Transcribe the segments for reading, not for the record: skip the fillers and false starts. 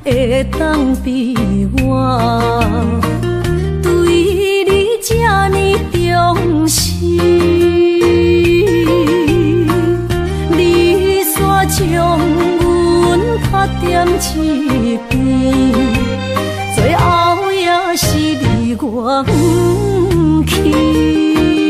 会当比我对你这呢重视？你煞将阮拍点一边，最后也是你我不去。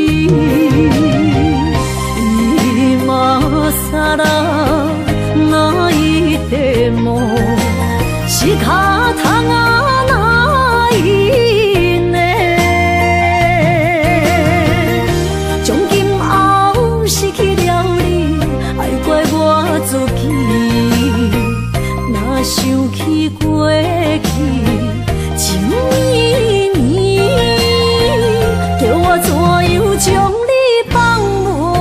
萨拉那一地梦，是卡通啊那一年，从今后失去了你，爱怪我自己。若想起过去情绵绵，叫我怎样将你放袂？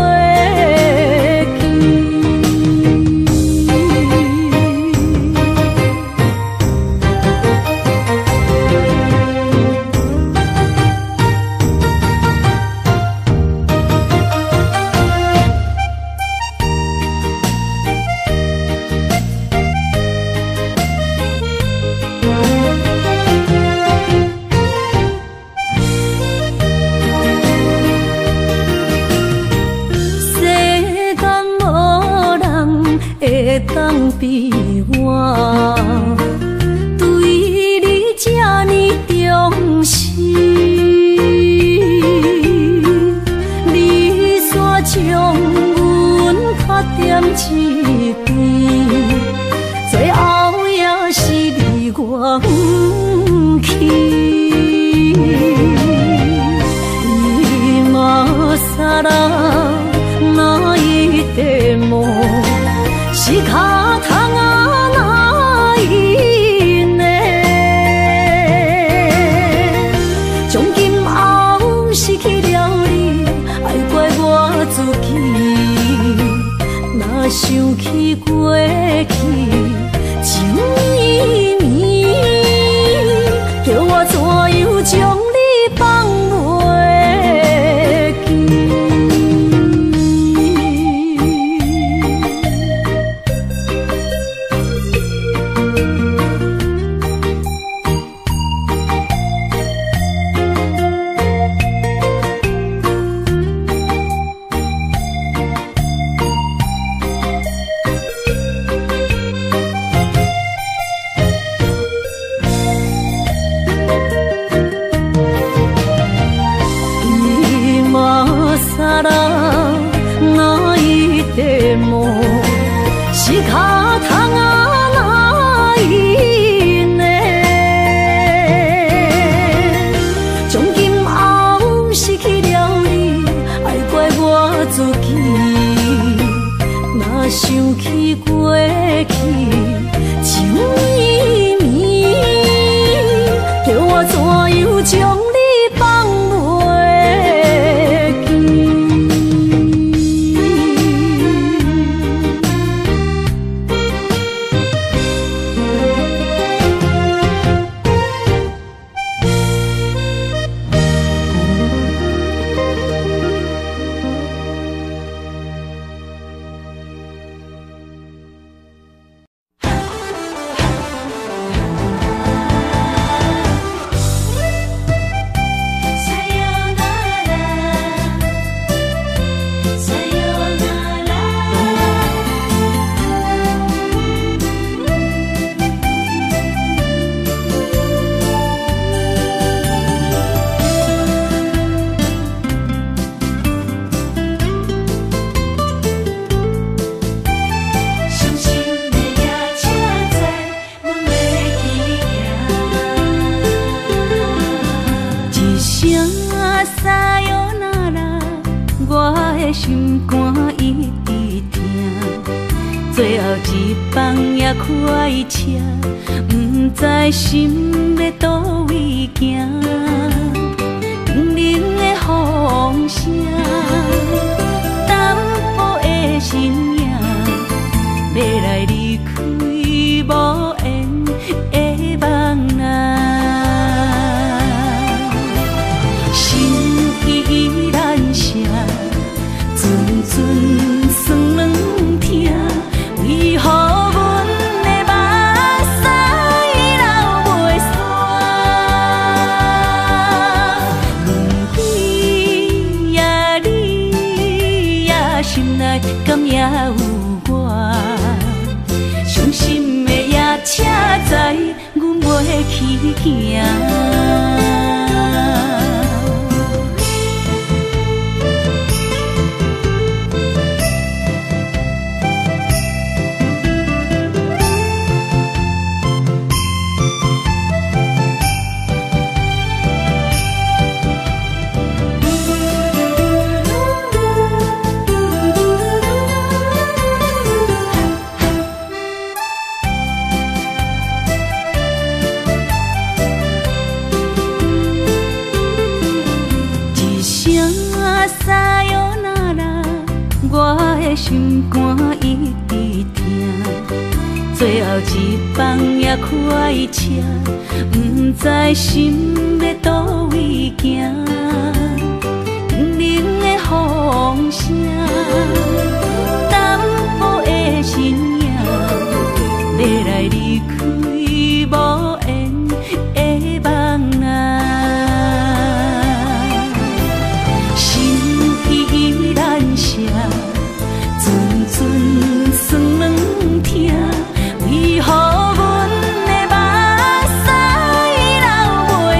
会当比我对你这呢重视，你煞将阮拍点一边，最后也是你我不去。伊嘛萨拉那一地梦，是卡通啊那一年，从今后失去了你，爱怪我自己。若想起过去情绵绵，叫我怎样将你放袂记？萨拉那一地梦，是卡通啊那一年，从今后失去了你，爱怪我自己。若想起过去情绵绵，叫我怎样将你放袂记？心肝一直疼，最后一放也开车，不知心要倒位行。冷冷的风声，淡薄的身影，要来离开无缘的梦啊，心依然舍。阵阵酸软疼，为何阮的目屎心肝一直疼，最后一放也开车，不知心要倒位行。冷冷的风声，淡薄的身影，要来离开无缘的梦啊，心依然舍。阵酸软疼，为何阮的目屎流袂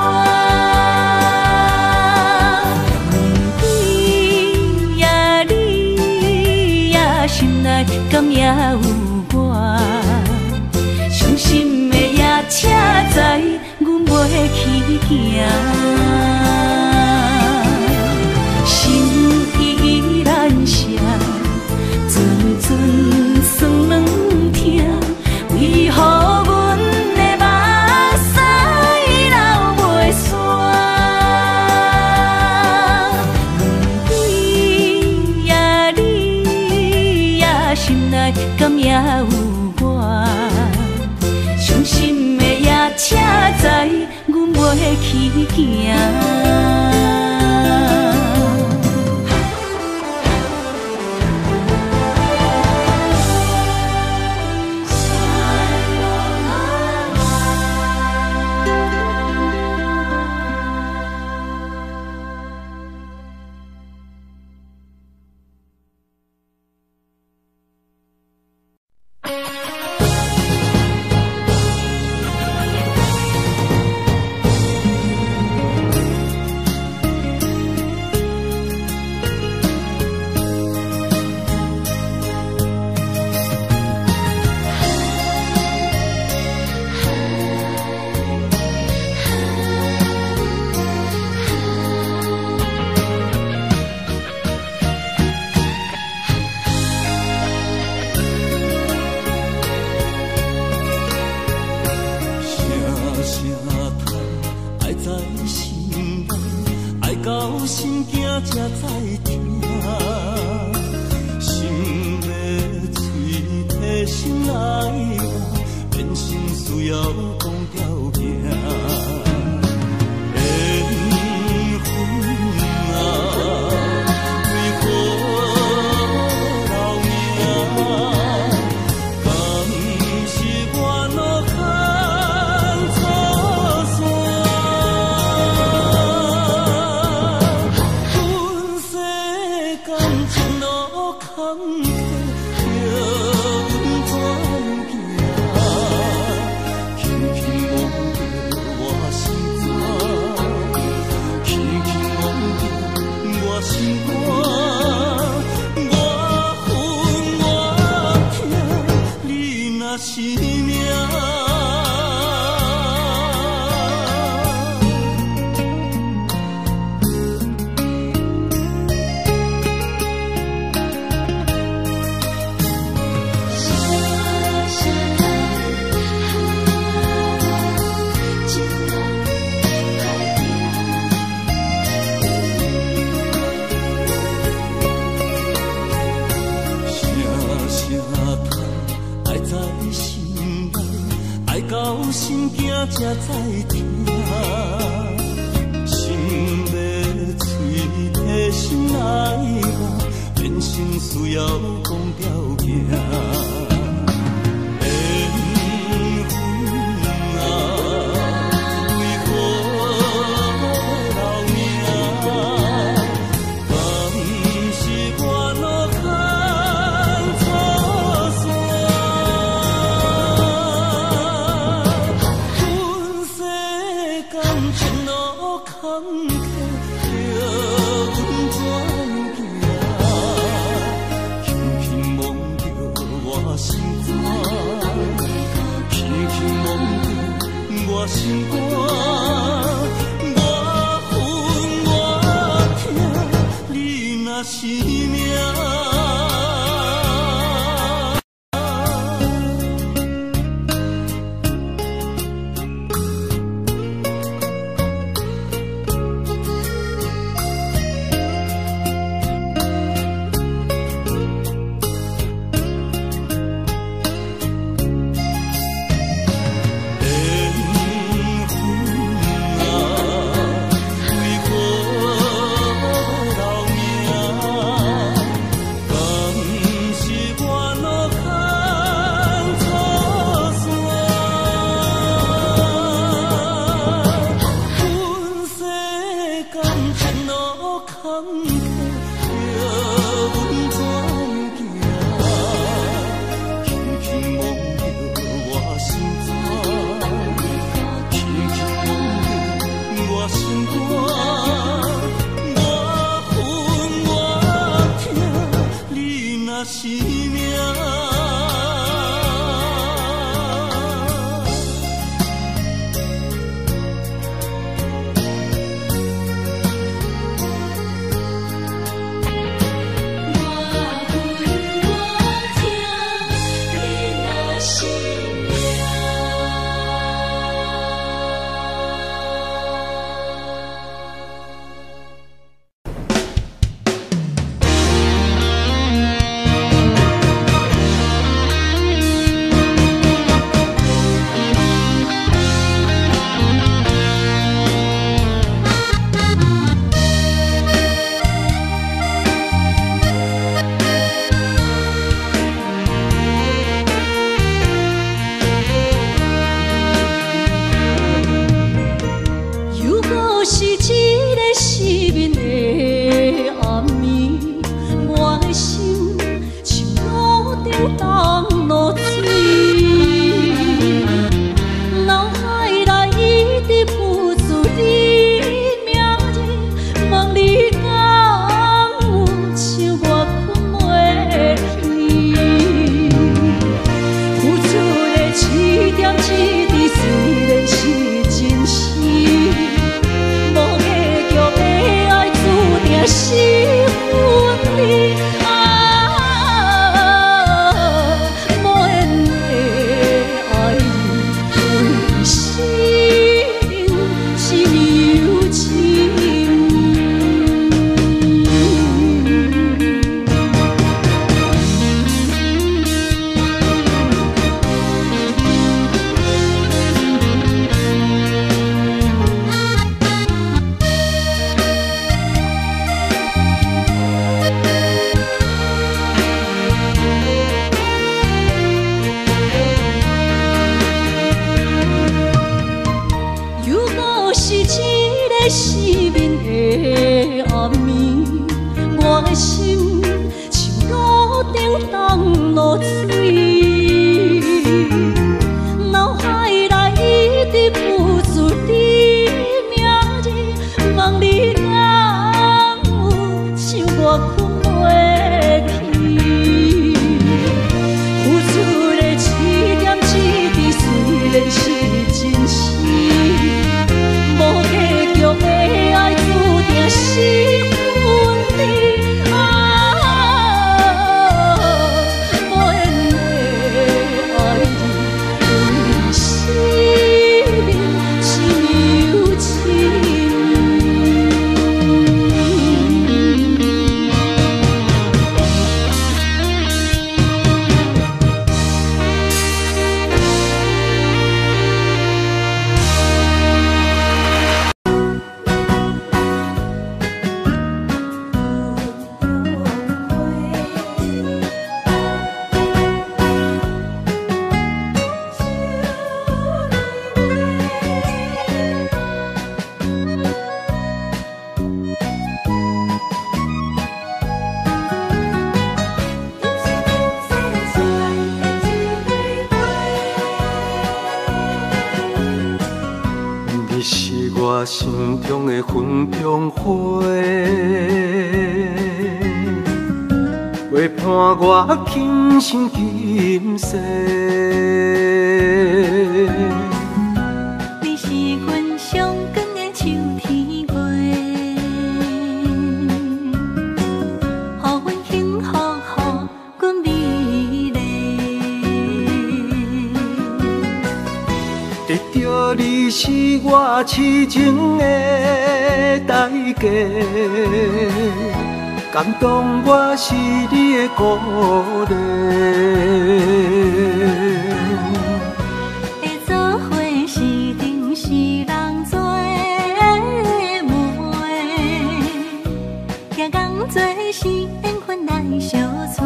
煞？问你呀，你呀，心内敢也有我？伤心的夜车载，阮袂去行。心依然舍。阵酸软疼，为何阮的目屎流袂煞？问你呀，你呀，心内敢也有我？伤心的夜车载，阮袂去行。 才知听，心要碎的心内话，变成需要讲条件。 着我心肝，我恨我痛，你若是命。 我心中的云中花，陪伴我今生今世。 得到你是我痴情的代价，感动我是你的鼓励。 会做伙是定是人做媒，行工做是缘分来相找。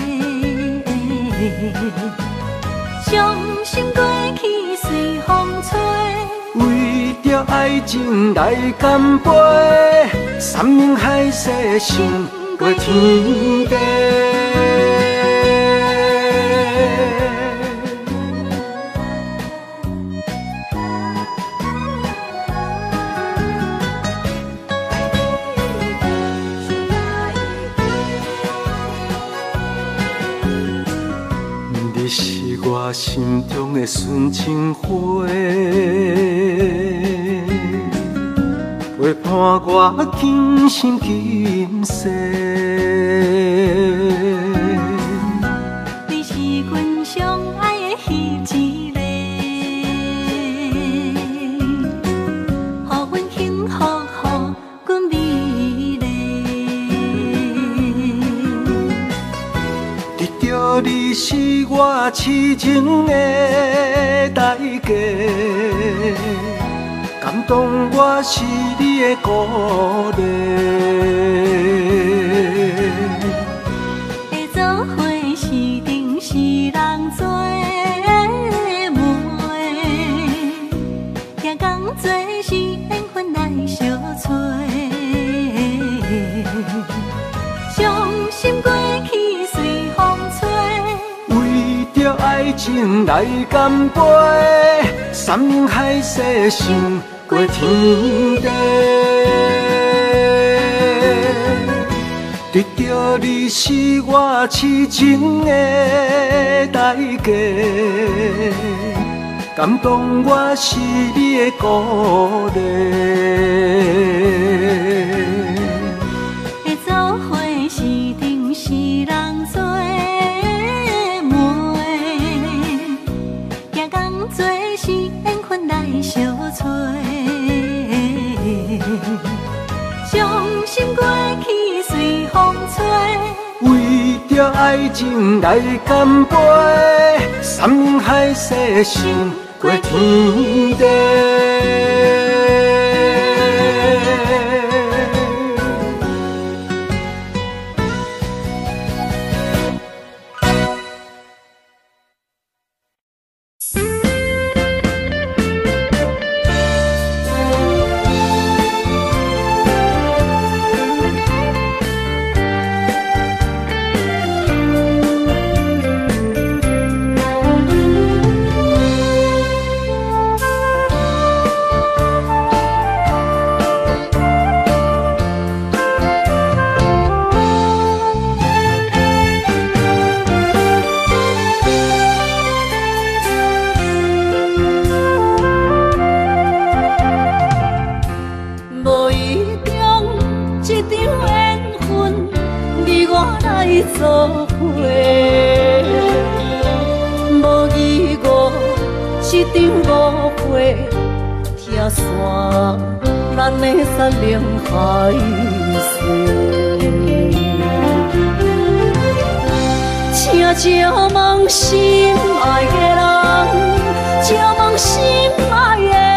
伤心过去随风吹， 为着爱情来干杯，山盟海誓想过天地。你是我心中的纯情花，陪伴我今生今世。 你是阮上爱的彼一个，予阮幸福，予阮美丽。 得到你是我痴情的代价，感动我是你的鼓励。 会做伙是定是人做媒，行工做是缘分来相找。伤心过去随风吹， 为着爱情来干杯，山盟海誓想过天地。得到你是我痴情的代价，感动我是你的鼓励。 会做伙是定是人做媒，行工做是缘分来相找。伤心过去随风吹， 为着爱情来干杯，山盟海誓想过天地。 做伙，无义误一场误会，拆散咱的山盟海誓。请照望心爱的人，照望心爱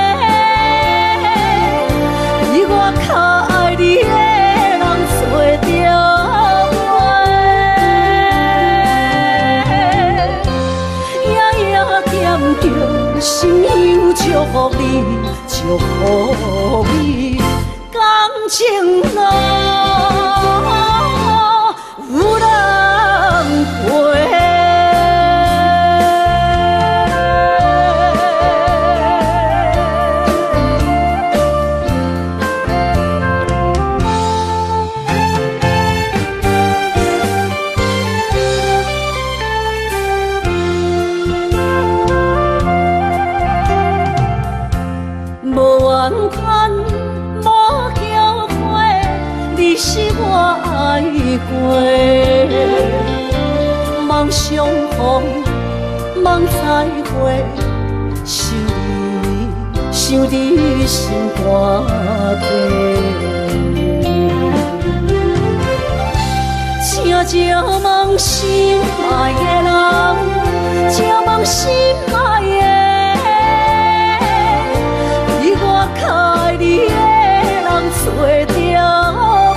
的，比我较爱你的人找着。 心忧祝福你，祝福你，感情路有人陪。 你是我爱过，望相逢，望再会，想想你心肝底。请借问心爱的人，借问心爱的，比我较爱你的人找着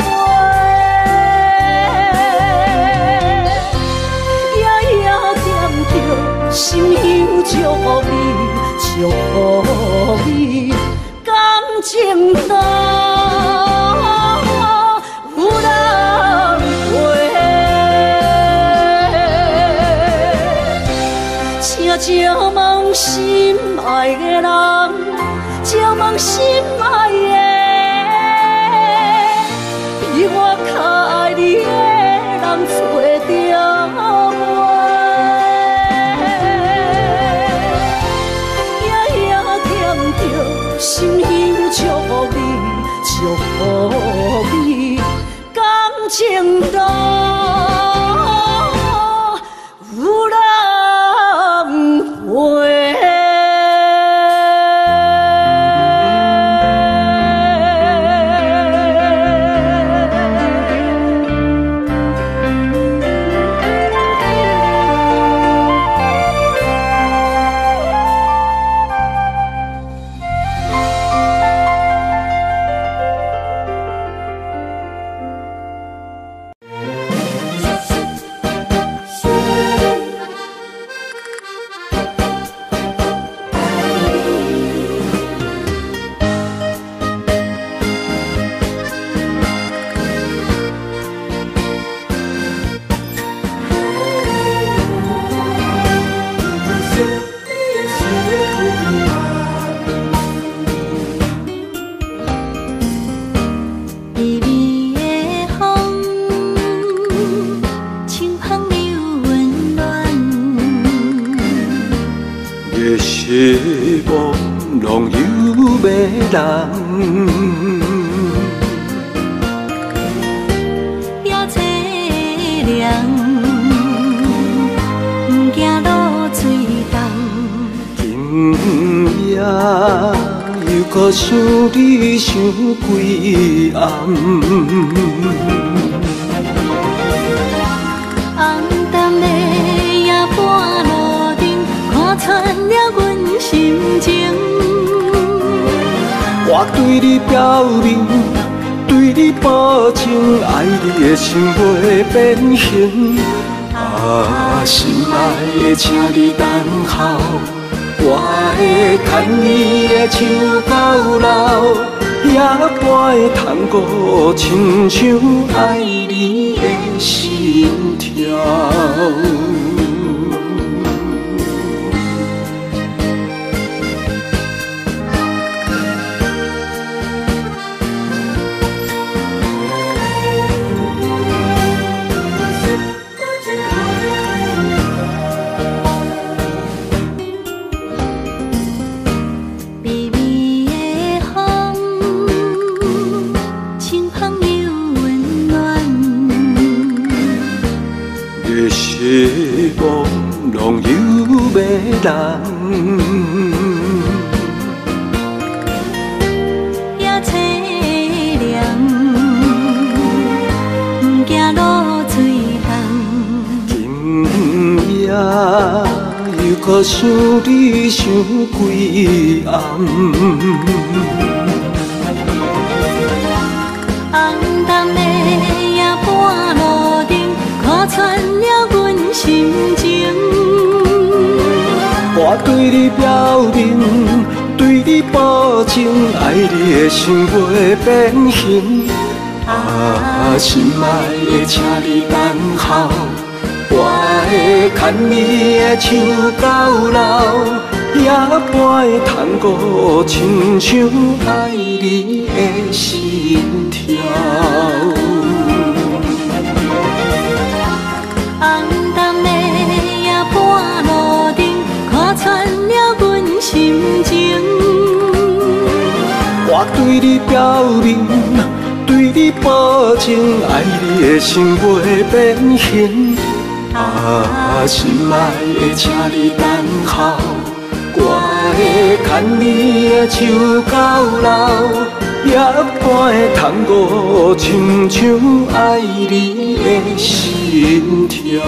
袂，夜夜惦着心香祝福你，祝福你感情淡。借问心爱的人，借问心爱的，比我较爱你的人找着袂，夜夜惦着心香祝福你，祝福你感情淡。 希望拢有美人， 也凄凉，不惊落水重。 今夜又搁想你想几暗。 红淡的夜半路灯，看穿了阮心情。 我对你表明，对你保证，爱你的心袂变形。啊，心爱的，请你等候，我会牵你的手到老，也陪探戈，亲像爱你的心跳。希望拢有美人， 也凄凉，不惊落水重。 今夜又搁想你想几暗。 红淡的夜半路灯，看穿了阮心情。 我对你表明，对你保证，爱你的心袂变形。啊，心爱的，请你等候，我会牵你的手到老，也陪探戈，亲像爱你的心跳。 红淡的夜半路灯，看穿了阮心情。 我对你表明，对你保证，爱你的心袂变形。啊，心爱的，请你等候，我牵你的手到老，夜半的窗户亲像爱你的心跳。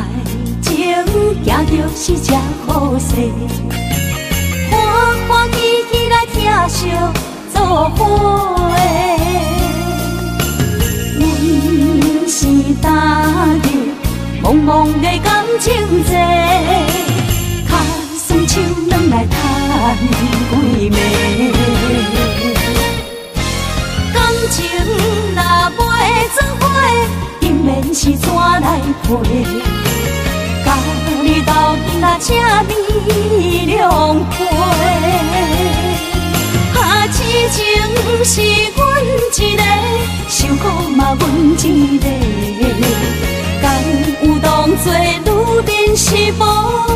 情行着是这好势，欢欢喜喜来疼惜做伙的。阮是今日茫茫的感情债，卡算手软来赚几暝。感情若袂做伙，因免是怎来陪？甲你斗阵啊，请你谅陪。啊，痴情是阮一个，受苦嘛阮一个。敢有当作女人是无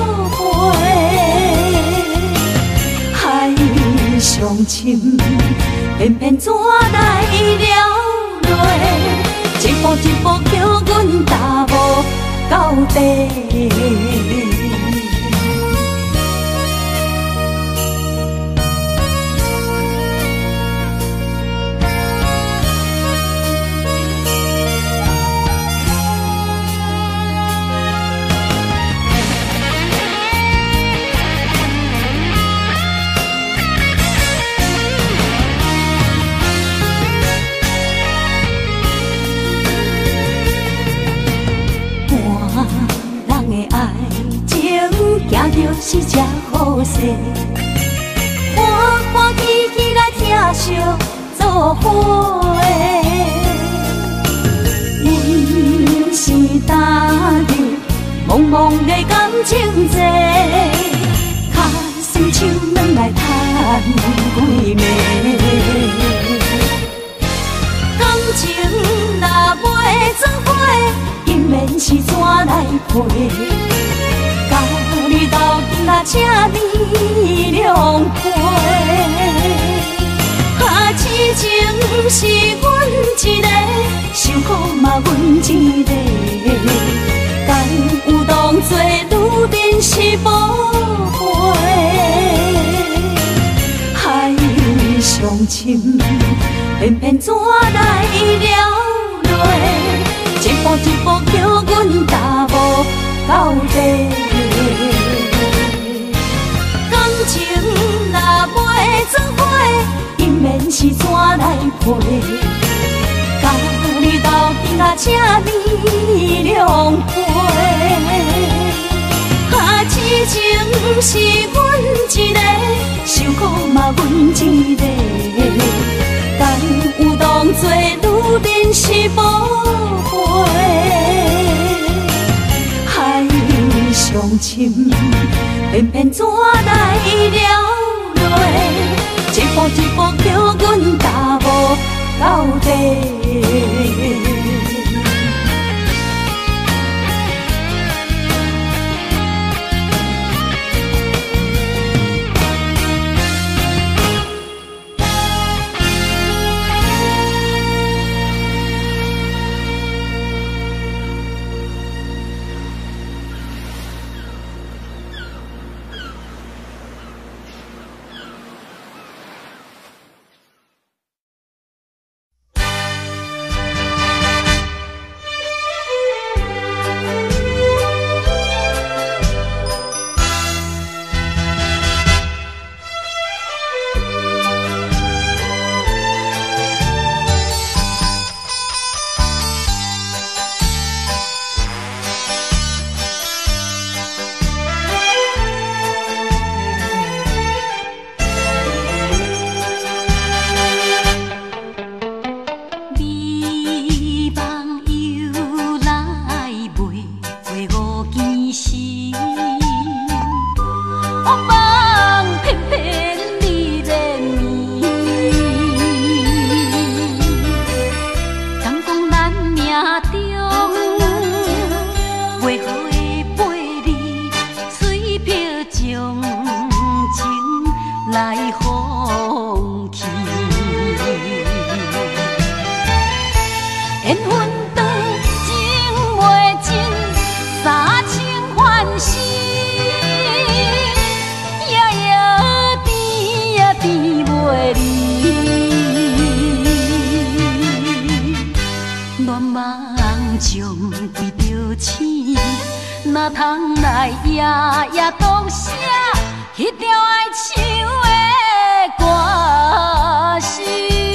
陪？海上深，偏偏怎来了落？一步一步叫阮踏无到底。行着是这好势，欢欢喜喜来疼惜做伙的。阮是今日茫茫的感情债，卡算手软来赚几暝。感情若袂做伙，因免是怎来陪？甲你斗阵啊，请你谅陪。啊，痴情是阮一个，受苦嘛阮一个。敢有当作女人是无陪？海上深，偏偏怎来了落？一步一步叫阮踏无到底。感情若袂做伙，因免是怎来陪？甲你斗阵啊，请你谅陪。啊，痴情是阮一个，受苦嘛阮一个。敢有当作女人是无陪？海上深，偏偏怎来了落？一步一步叫阮踏无到底。 哪通来夜夜读写迄条爱唱的歌词？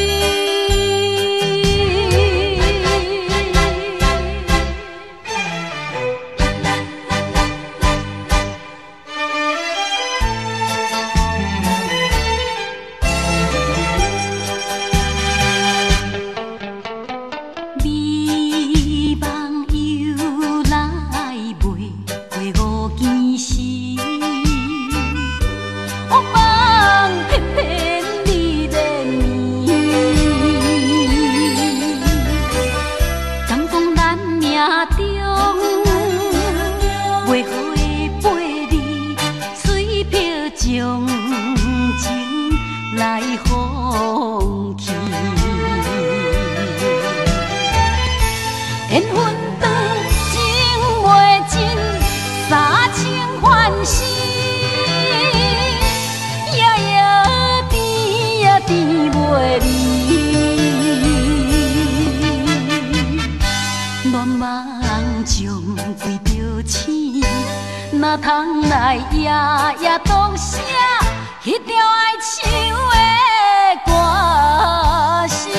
哪通来夜夜读写迄条爱唱的歌词？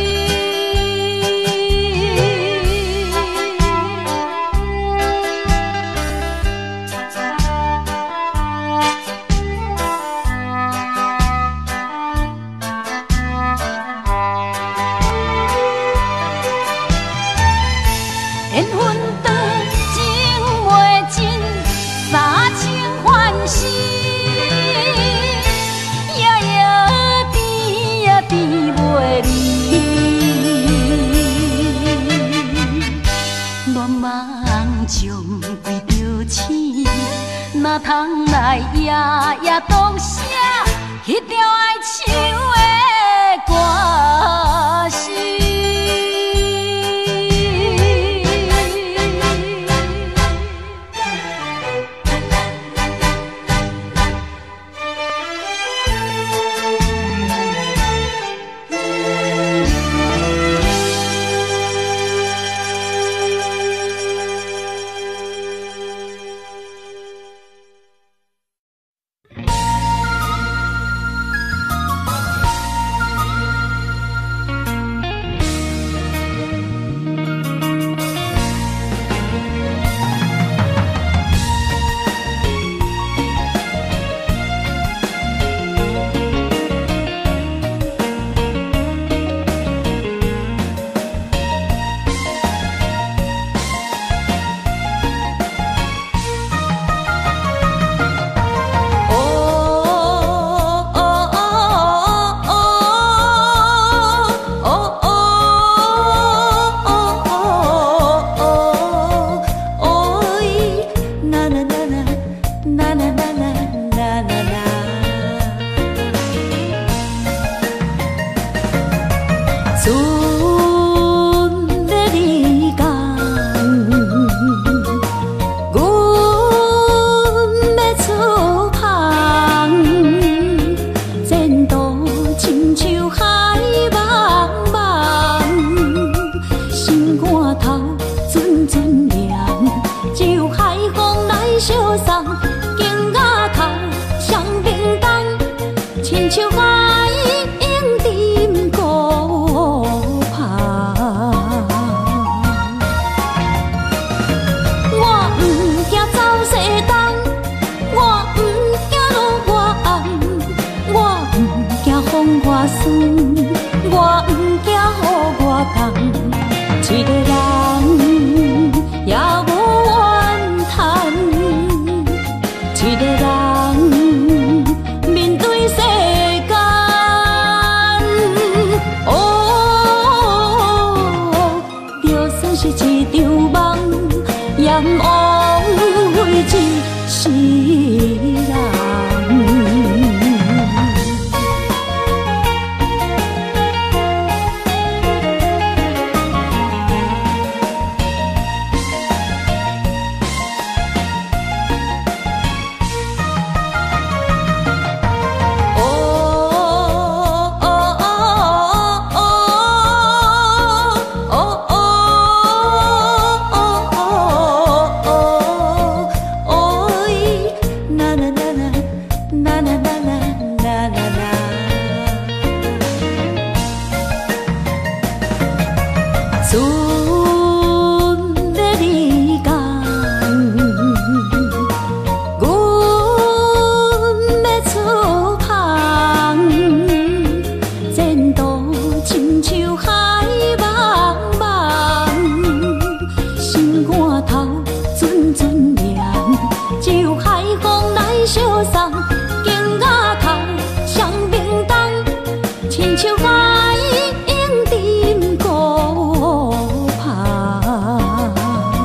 缘分长，情袂尽。三情欢喜，夜夜甜呀甜袂离。恋梦将规条星，哪通来夜夜读写迄条爱唱的歌词？ 送，景雅头双明灯，亲像海涌沉孤帆。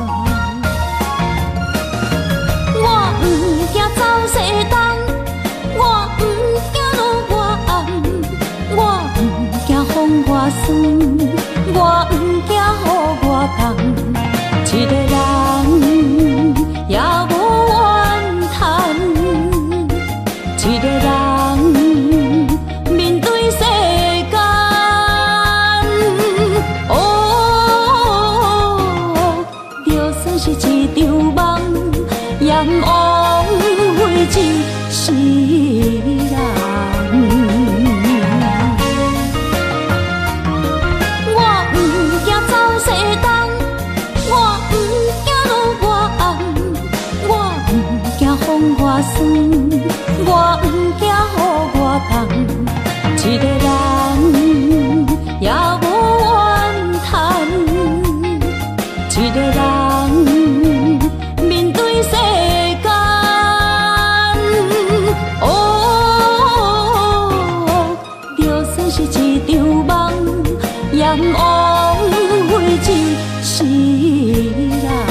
我不惊走西东，我不惊路外暗，我不惊风外酸，我不惊雨外重。一个人也无怨叹，一个人面对世间。哦，就算是一场梦，也不枉费一世人。我不惊走西东，我不惊路外暗，我不惊风外酸，我不惊雨外重。一个人也无怨叹，一个人面对世间。哦，就算是一场梦，也不枉费一世人。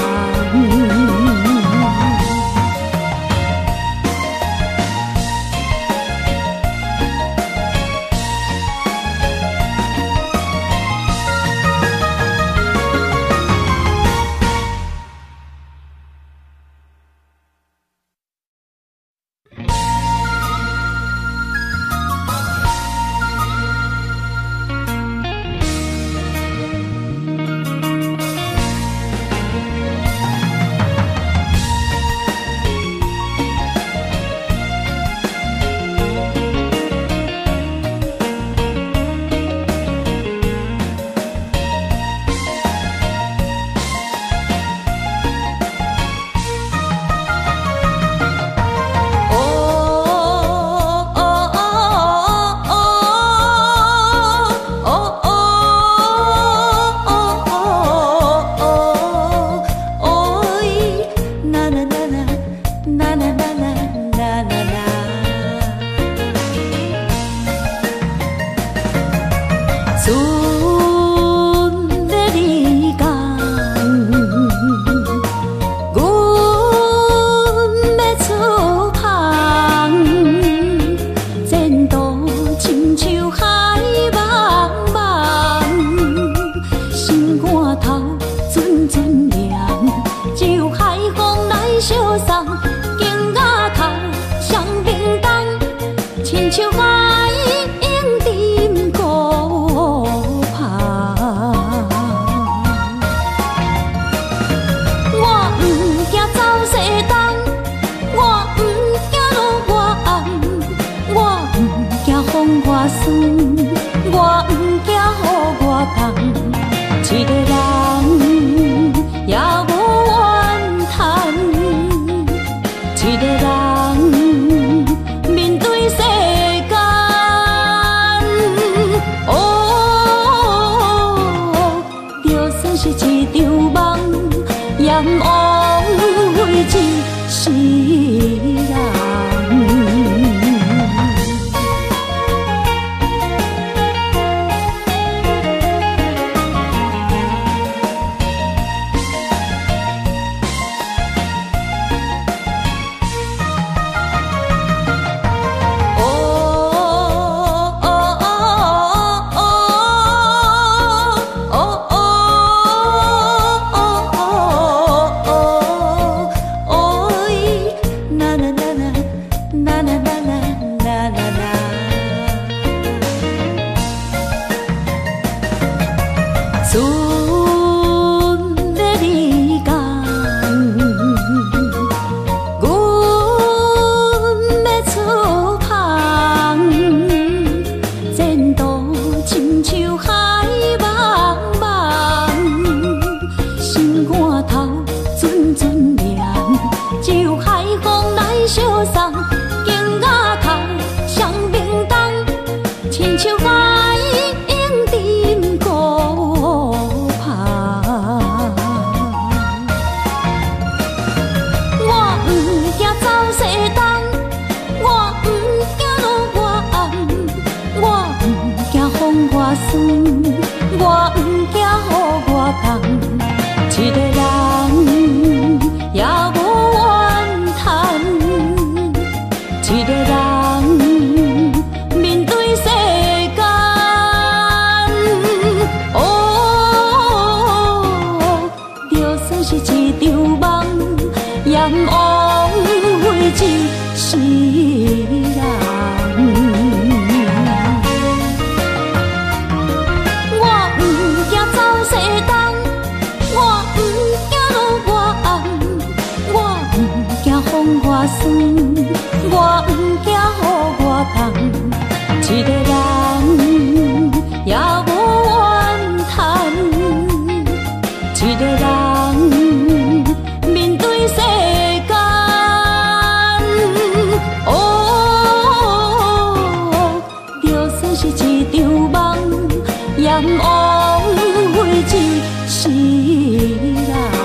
同，一个人也无怨叹，一个人面对世间。哦，就算是一场梦，也毋枉费一世人。我不惊予我痛，一个人也无怨叹，一个人面对世间。哦，就算是一场梦，也毋枉费一世人。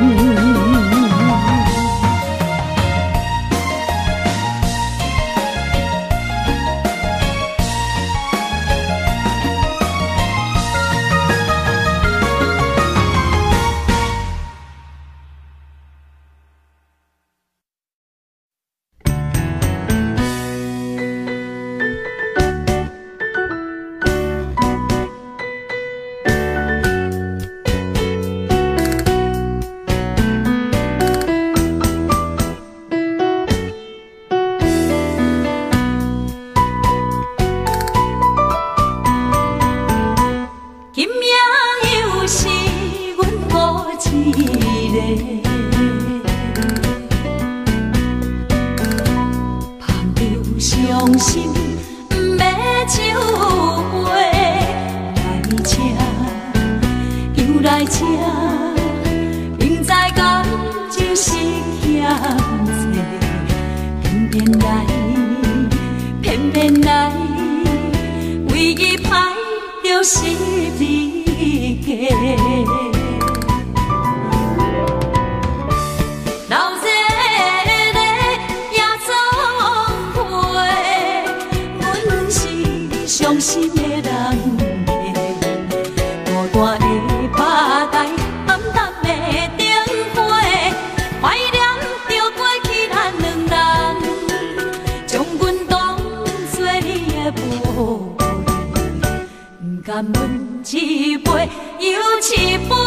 甘问一杯又一杯，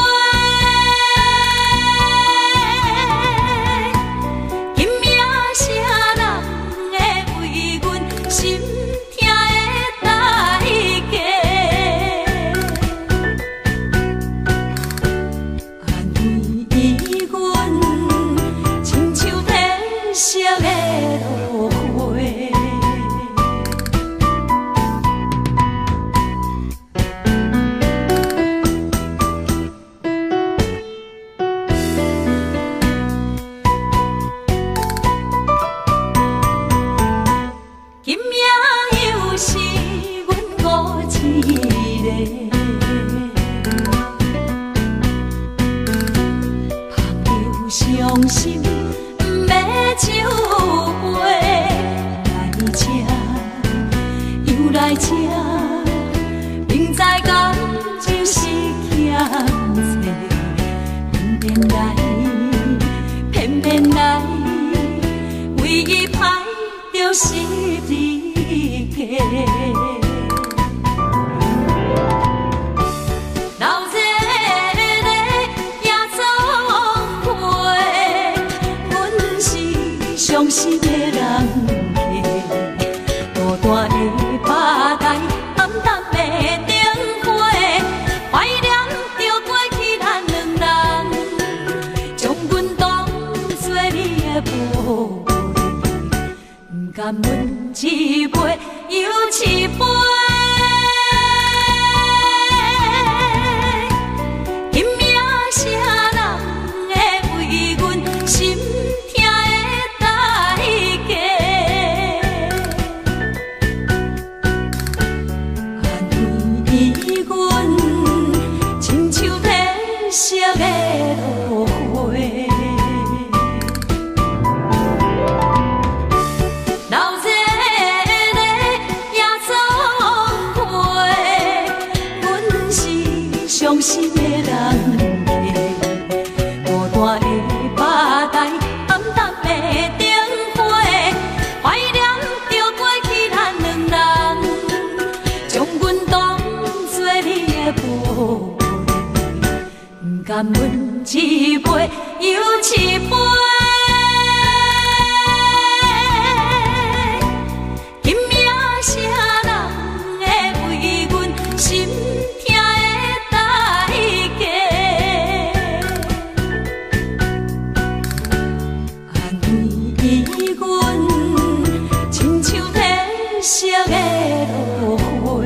今夜啥人会为阮心痛的代价？安慰阮，亲像褪色的落花。伤心不要酒杯来吃，又来吃，明知感情是欠债，偏偏来，唯一歹就是你家。伤心的人客，孤单的吧台，暗淡的灯花，怀念着过去咱两人，将阮当作你的宝贝，不甘阮一杯又一杯。今夜啥人会为阮心？色的落花，老热的夜总含阮一杯又一杯。今夜啥人会为阮心痛的代价？安慰阮，亲像天色的落花。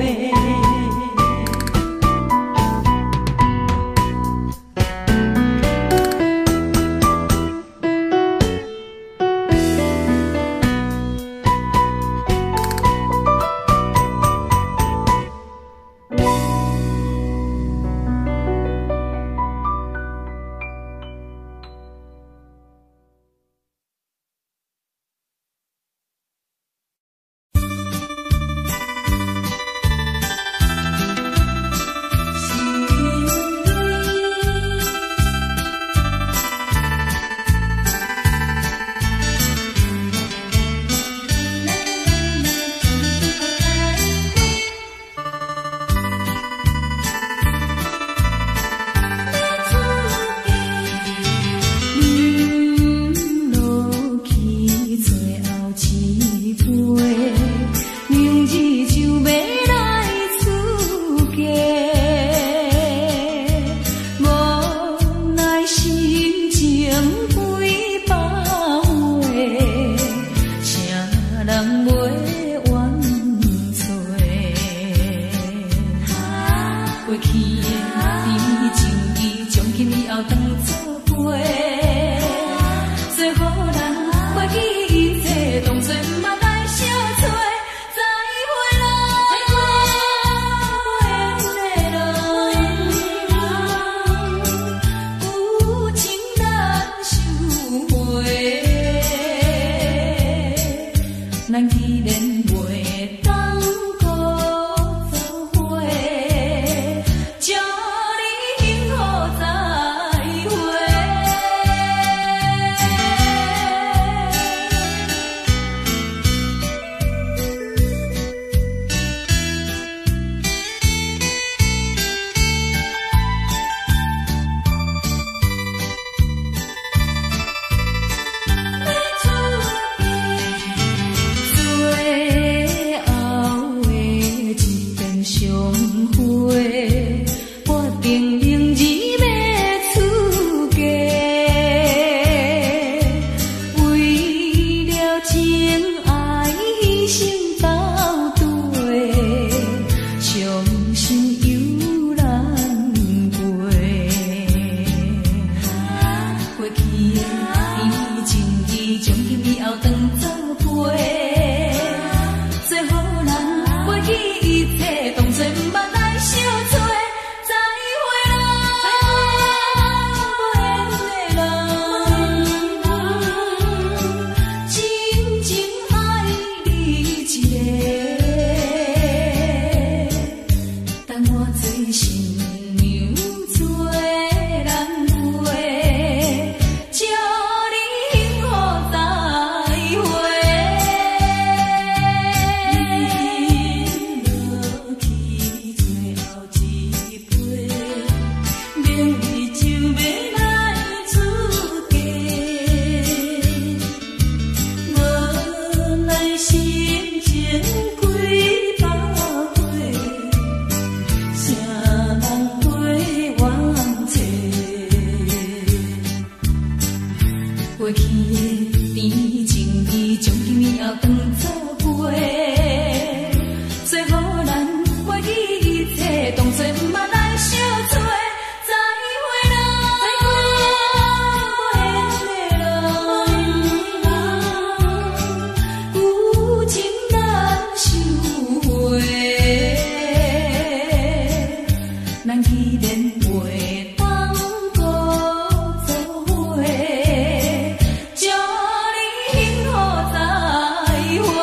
祝你幸福再会。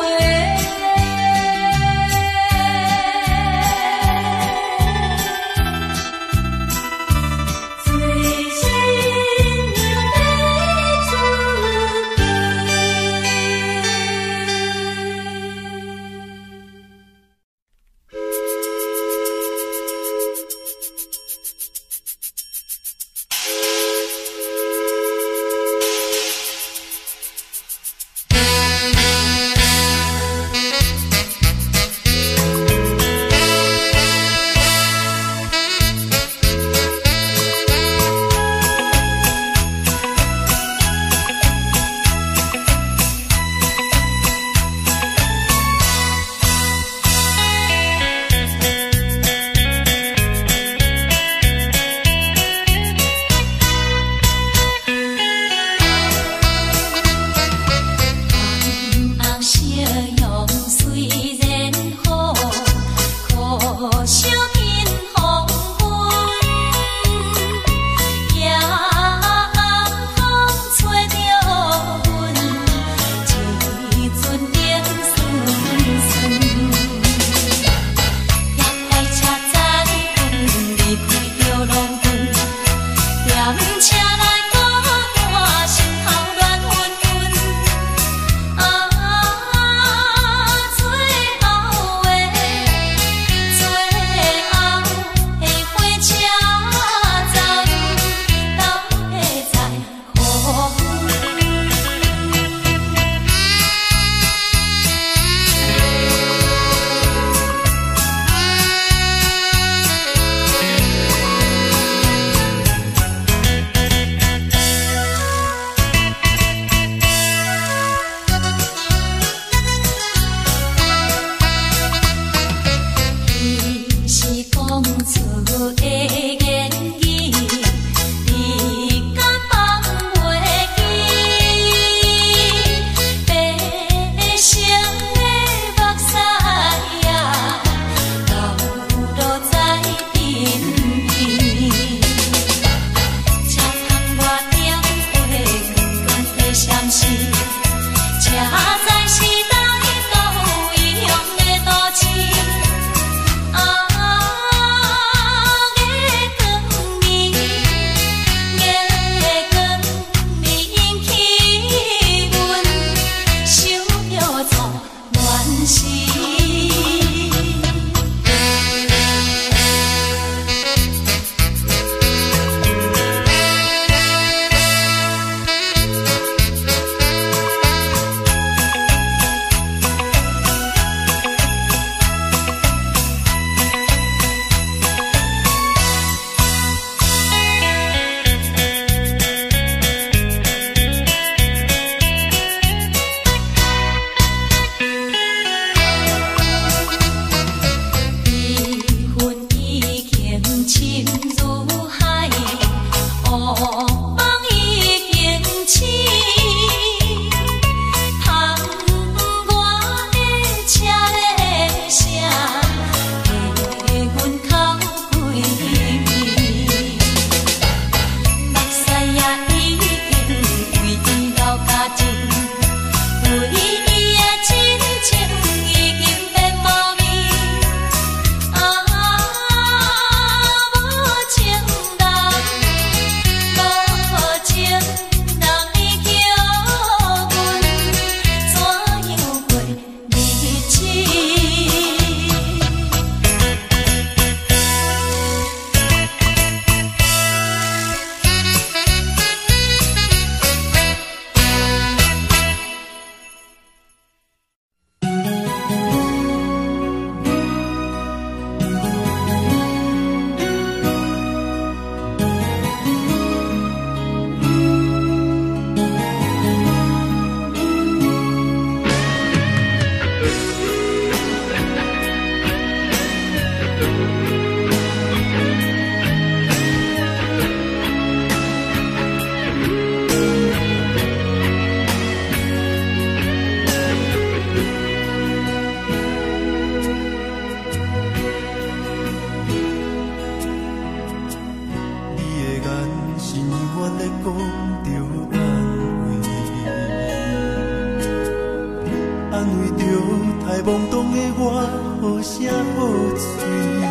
安慰着太懵懂的我，好声好嘴。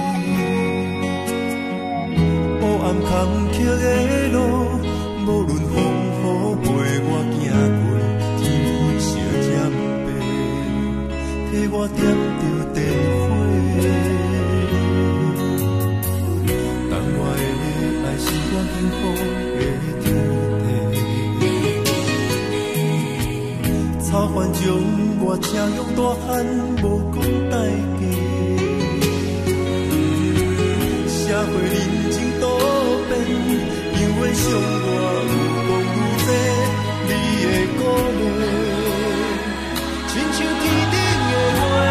黑暗坎坷的路，无论风雨陪我行过，天昏烧渐白，替我点着灯火。等我的爱是我幸福的天地。草原将我车用大汉，无讲代价。社会人情多变，因为伤我有讲有多，你的鼓励，亲像天顶的花。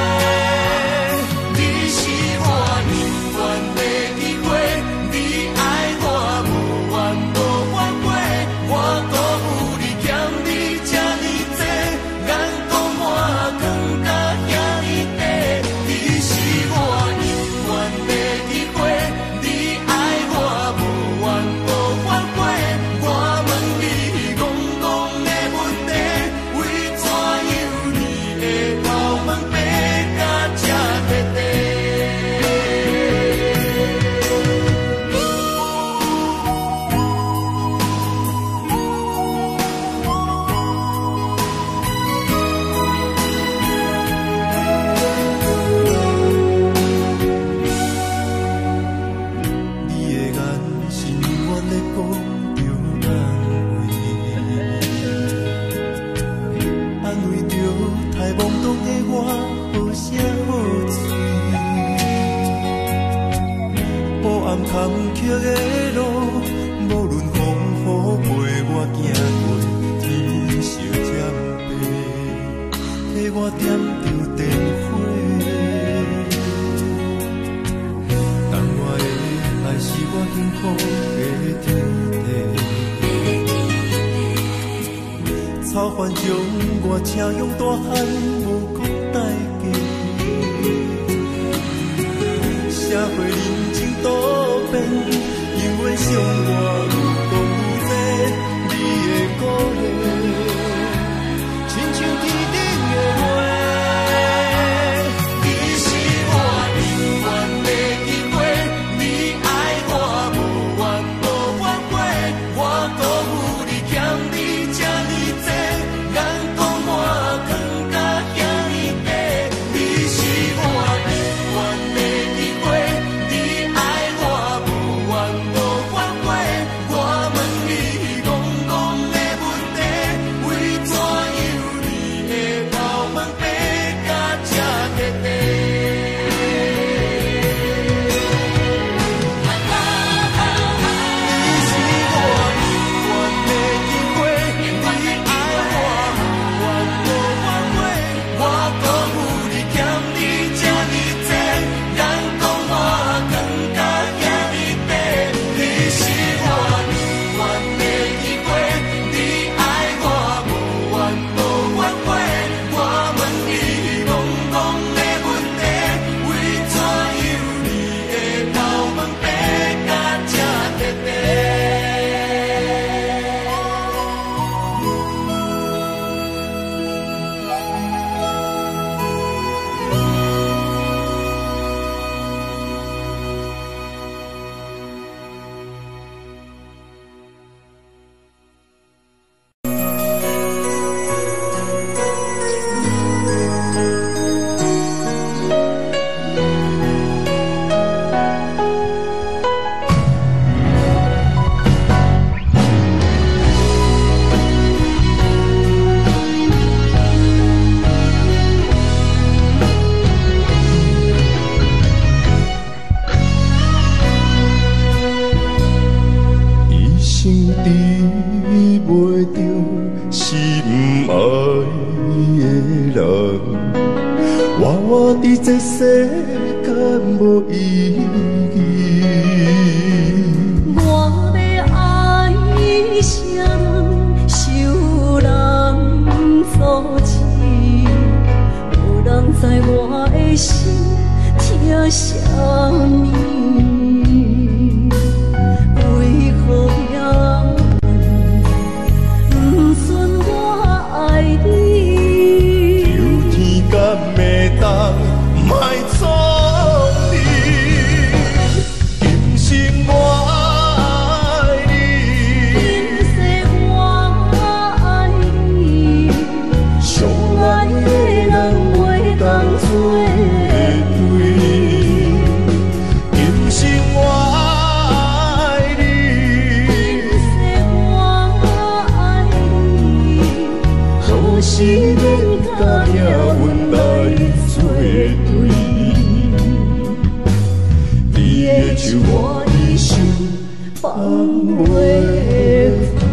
你是我永远的机会，你爱我无怨无反悔，我辜负你欠你这呢多，眼光满更加遐呢多。你是我永远的机会，你爱我无怨无反悔，我问你戆戆的问题，为怎样你会头毛白甲这块块？你的眼是永远在讲着安慰，安慰着太懵懂的我，好声好嘴。黑暗坎坷的路，无论风雨陪我行过，天昏烧渐白，替我点着灯火。等我的爱是我幸福的天地。草原将我车用大汉，无讲代价。社会人情多变，因为伤我有讲有多，你的鼓励，亲像天顶的花。你是我永远的机会，你爱我无怨无反悔，我辜负你欠你这呢多，眼光满更加遐呢多。你是我永远的机会，你爱我无怨无反悔，我问你戆戆的问题，为怎样你会头毛白甲这块块？你是我永远的机会，你爱我无怨无反悔，我辜负你欠你这呢多，眼光满更加遐呢多。你是我永远的机会，你爱我无怨无反悔，我问你戆戆的问题，为怎样你会头毛白甲这块块？一生治袂着心爱的人，活伫这世间无意义。 我要爱谁人，受人阻止，无人知我的心疼啥物。为何要不准我爱你？ 是免甲命运来作对。你的手我的手，放袂开。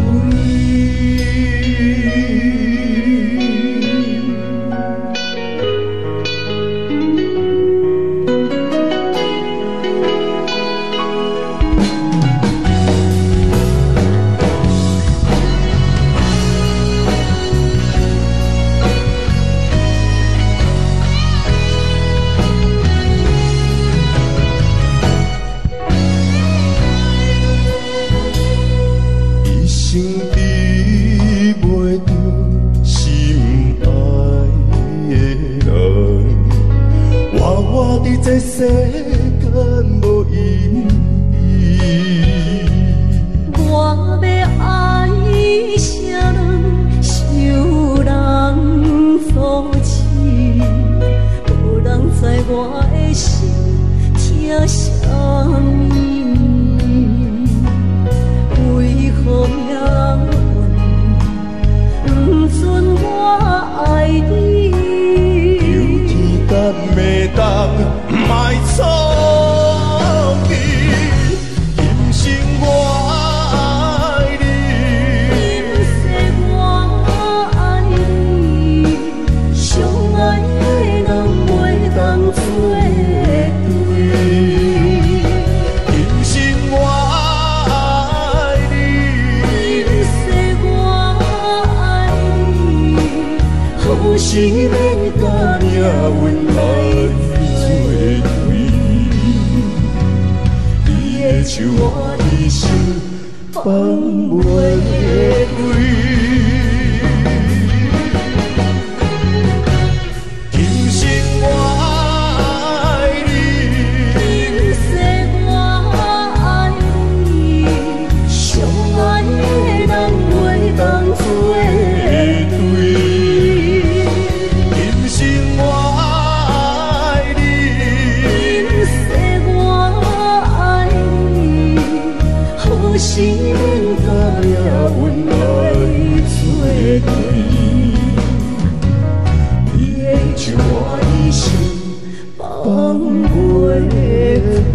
这世间无意义， 我要爱谁人，受人阻止，无人知我的心疼啥物，为何命运不准我爱你？ 有天敢袂当。卖错去，今生我爱你， 今世我爱你，相爱的人袂当做对。 今生我爱你， 今世我爱你，好是免甲命运来。 手我的手，放袂开。今生我爱你， 今世我爱你，相爱的人袂当做对。 今生我爱你， 今世我爱你。好是免甲命运来作对， 你的手我的手， 放袂开。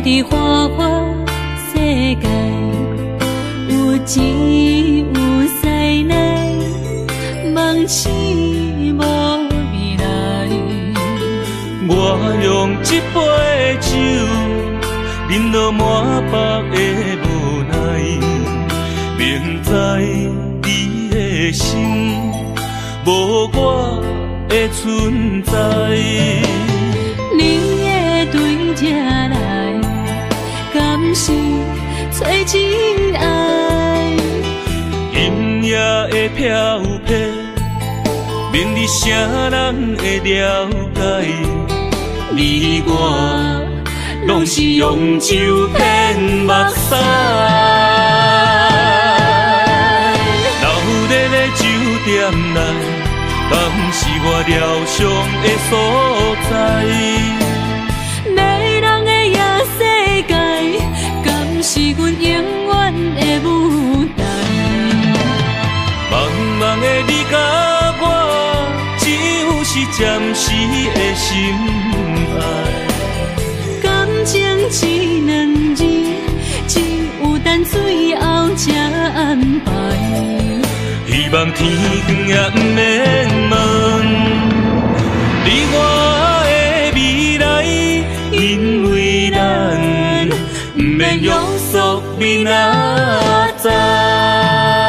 伫花花世界，有钱有势来，梦醒无未来。 我用一杯酒，饮落满腹的无奈，明知你的心无我的存在。 你的对这来，敢是找真爱？ 音乐的飘飘，明日谁人会了解？你我拢是用酒骗目屎，留在咧酒店内，敢是我疗伤的所在？ 迷人的夜世界，敢是阮永远的舞台？ 茫茫的你甲我，只有是暂时的心爱。 感情只两字，只有等最后才安排。 希望天光也不免问你我的未来，因为咱不免约束明仔载。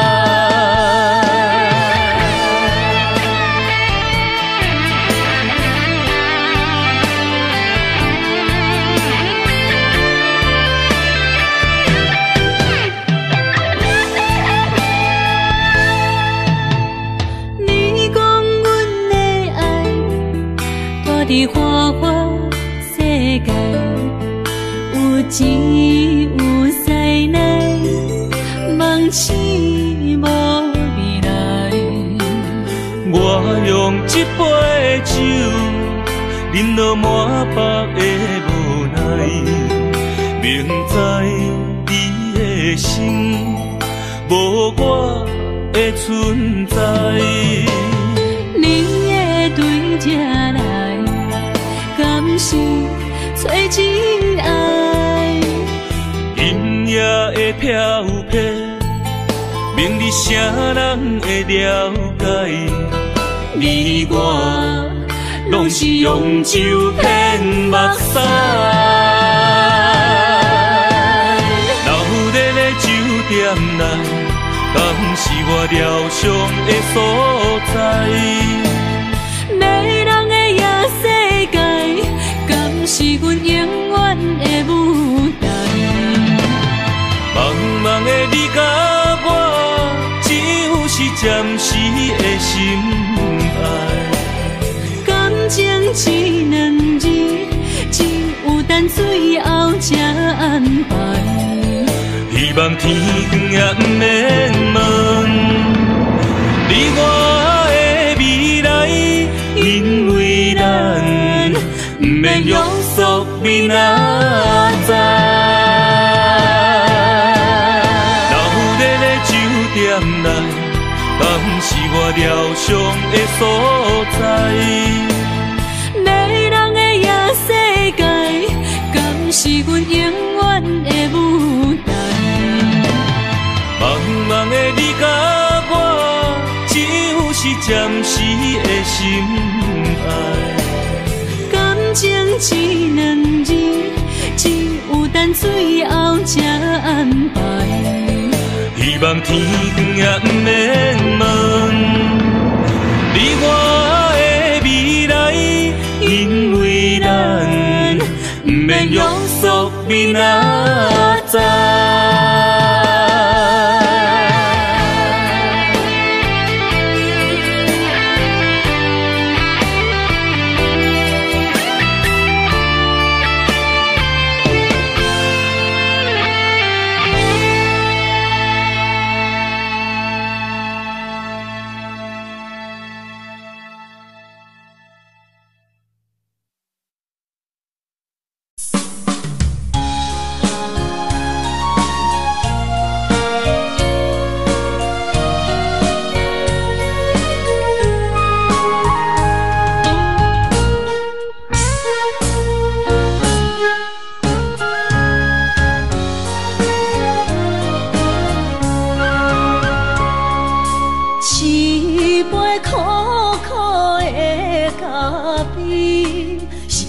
伫花花世界，有钱有势来，梦醒无未来。我用一杯酒，饮落满腹的无奈，明知你的心无我的存在。 你的对这来，敢是找真爱？ 音乐的飘飘，明日谁人会了解？你我拢是用酒骗目屎，留在咧酒店内，敢是我疗伤的所在？ 迷人的夜世界，敢是阮永远的舞台？ 茫茫的你甲我，只有是暂时的心爱。 感情只两字，只有等最后才安排。 希望天光也不免问你我的未来，因为咱不免约束明仔载。留在咧酒店内，敢是我疗伤的所在？ 迷人的夜世界，敢是阮永远的舞台？ 茫茫的你甲我，只有是暂时的心爱。 感情只两字，只有等最后才安排。 希望天光也不免问你我的未来，因为咱不免约束明仔载。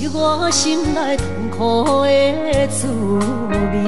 我心内痛苦的滋味。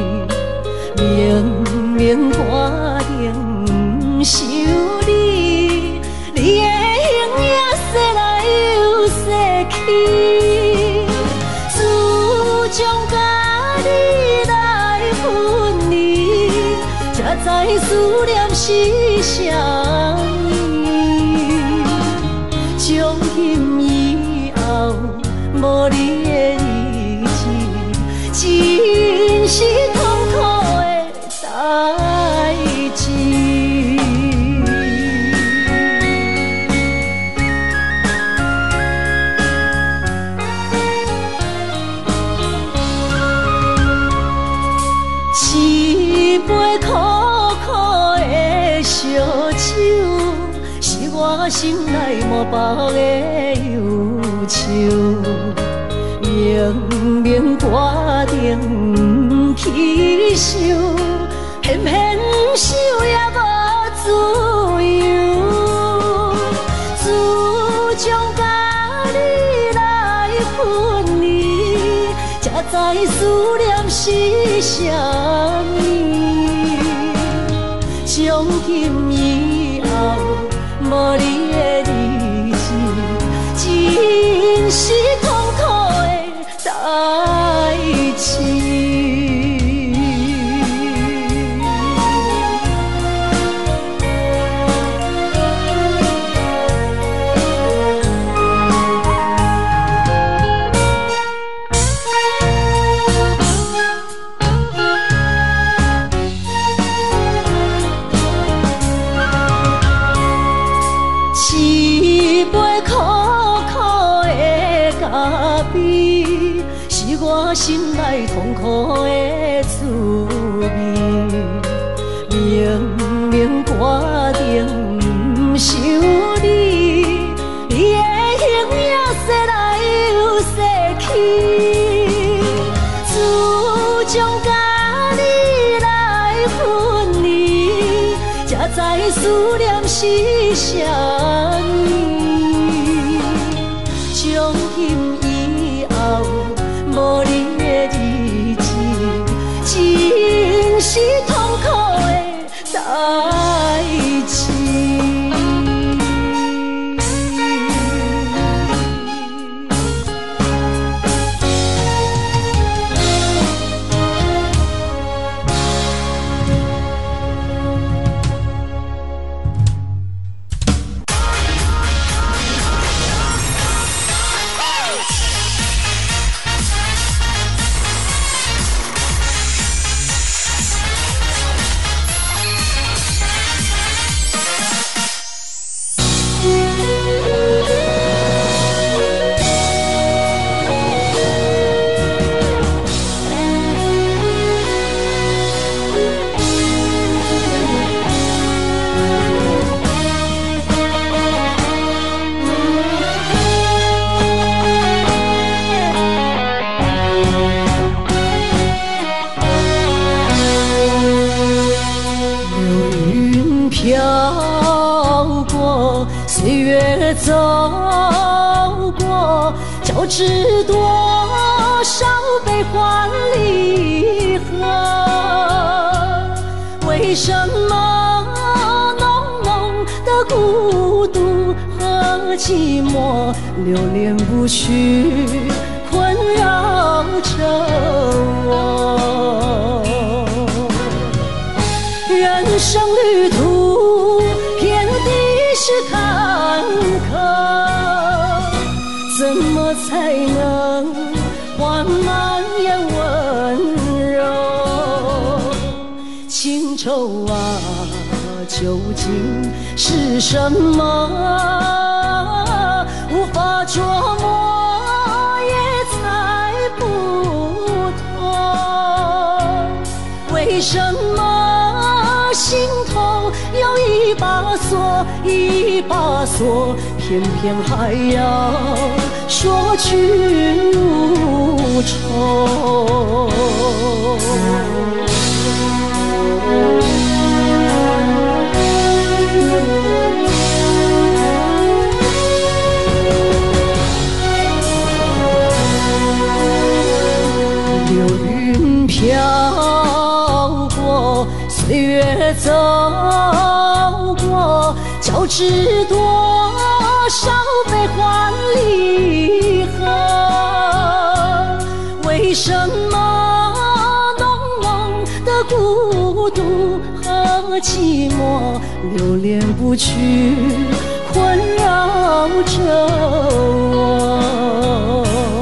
明明决定不想你，你的形影说来又说去，自从甲你来分离，才知思念是啥物。从今以后，无你的日子，真是痛苦的代志。一杯苦苦的烧酒，是我心内满腹的忧愁。明明决定不去想，偏偏想也无自由。自从甲你来分离，才知思念是啥物。从今以后，无你的日子，真是痛苦的代志。一杯苦苦的咖啡，是我心内痛苦的滋味。明明决定不想你，你的形影说来又说去，自从甲你来分离，才知思念是啥物。从今以后，无你的日子，真是痛苦的代志。飘过，岁月走过，交织多少悲欢离合？为什么浓浓的孤独和寂寞，流连不去，困扰着我？人生旅途遍地是坎坷，怎么才能换满眼温柔？情愁啊，究竟是什么？无法捉摸，也猜不透。为什么心头有一把锁，一把锁，偏偏还要说去无愁？ 我，交织多少悲欢离合？为什么浓浓的孤独和寂寞流连不去，困扰着我？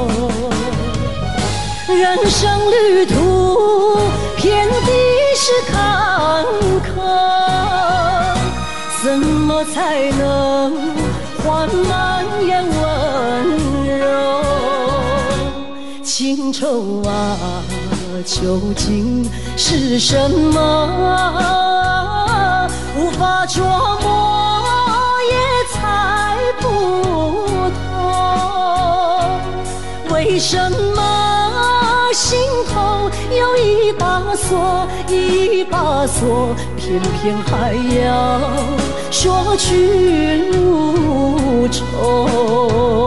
人生旅途遍地是坎坷，怎么才能换满眼温柔？情愁啊，究竟是什么？无法琢磨，也猜不透。为什么心头有一把锁，一把锁，偏偏还要说去如愁？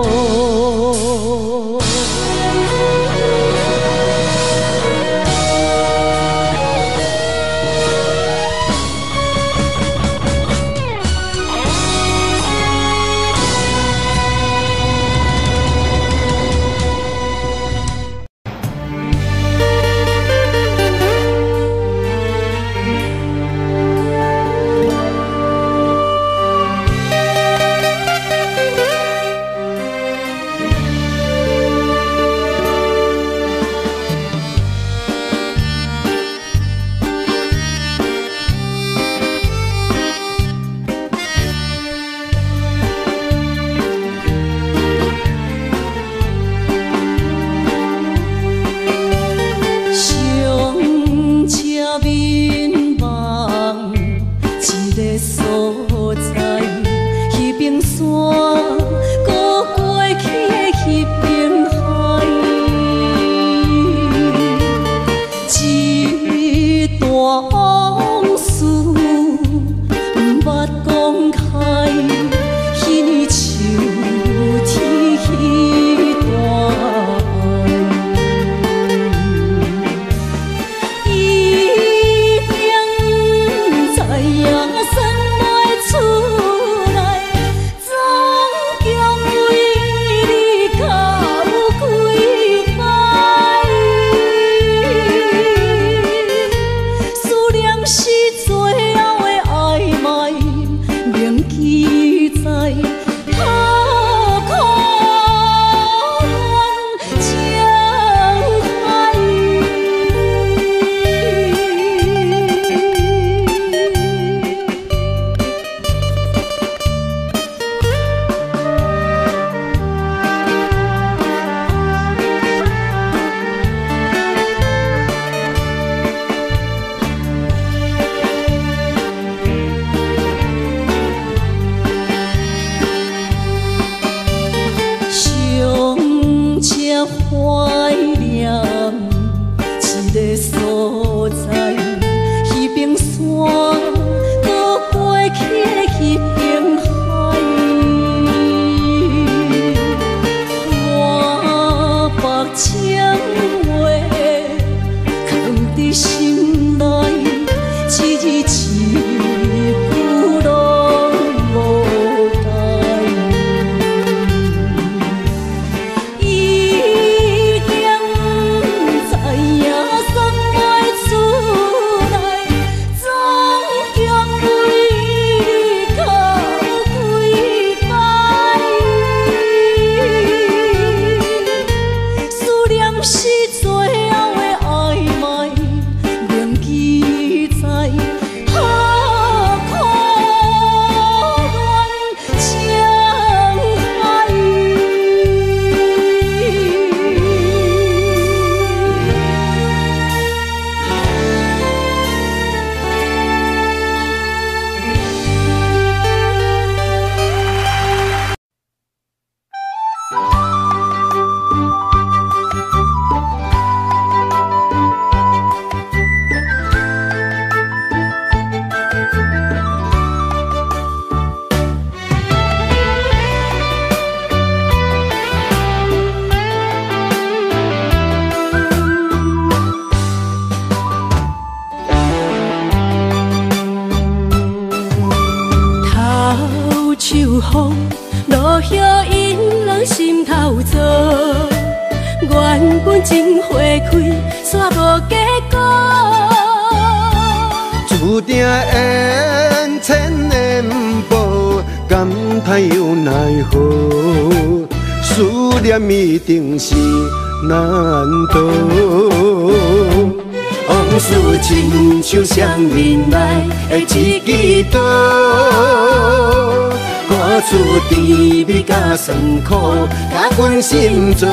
风，落叶引人心头躁。原本情花开，煞无结果。 注定缘千年报，感叹又奈何？思念一定是难渡。往事亲像双面来的一支刀，赶出甜蜜甲酸苦，甲阮心中。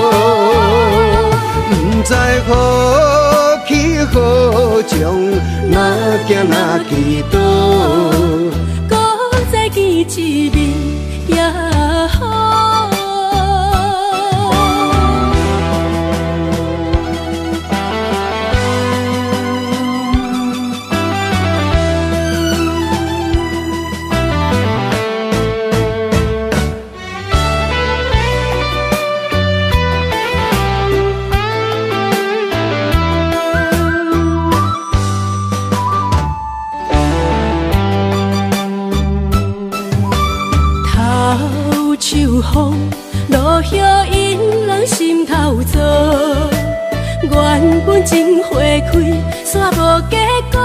不知何去何从，哪行哪去倒？ 搁再见一面也好。秋风，落叶引人心头躁。原本情花开，煞无结果。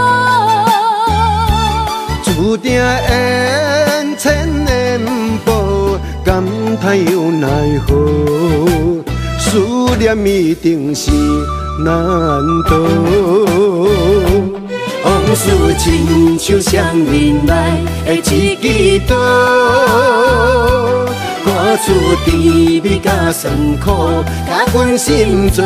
注定缘千年报，感叹又奈何？思念一定是难渡。往事亲像双面来的一支刀，赶出甜蜜甲酸苦，甲阮心中。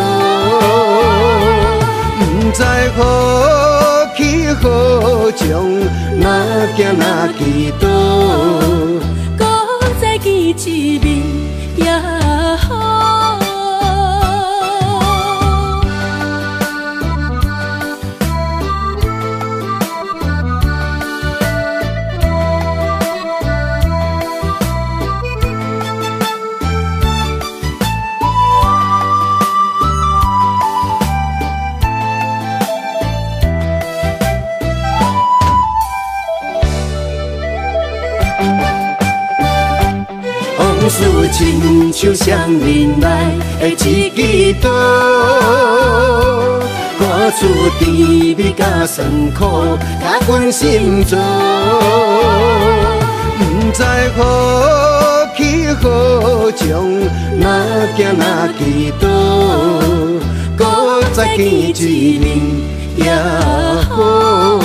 不知何去何从，哪行哪去倒？ 搁再见一面也好。 往事亲像双面来的一支刀，赶出甜蜜甲酸苦，甲阮心中。不知何去何从，哪行哪去倒？搁再见一面也好。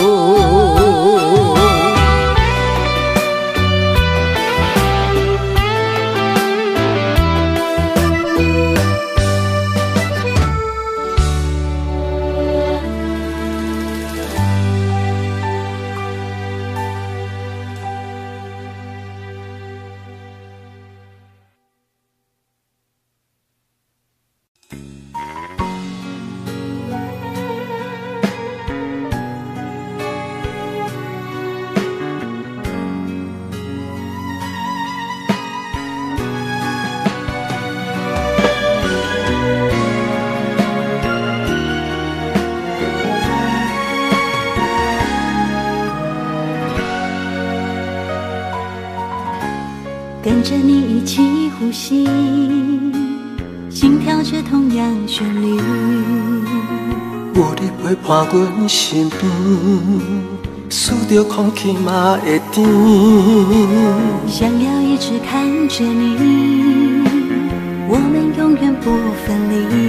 跟着你一起呼吸，心跳着同样旋律。 有你陪伴阮身边，数着空气嘛会甜。 想要一直看着你，我们永远不分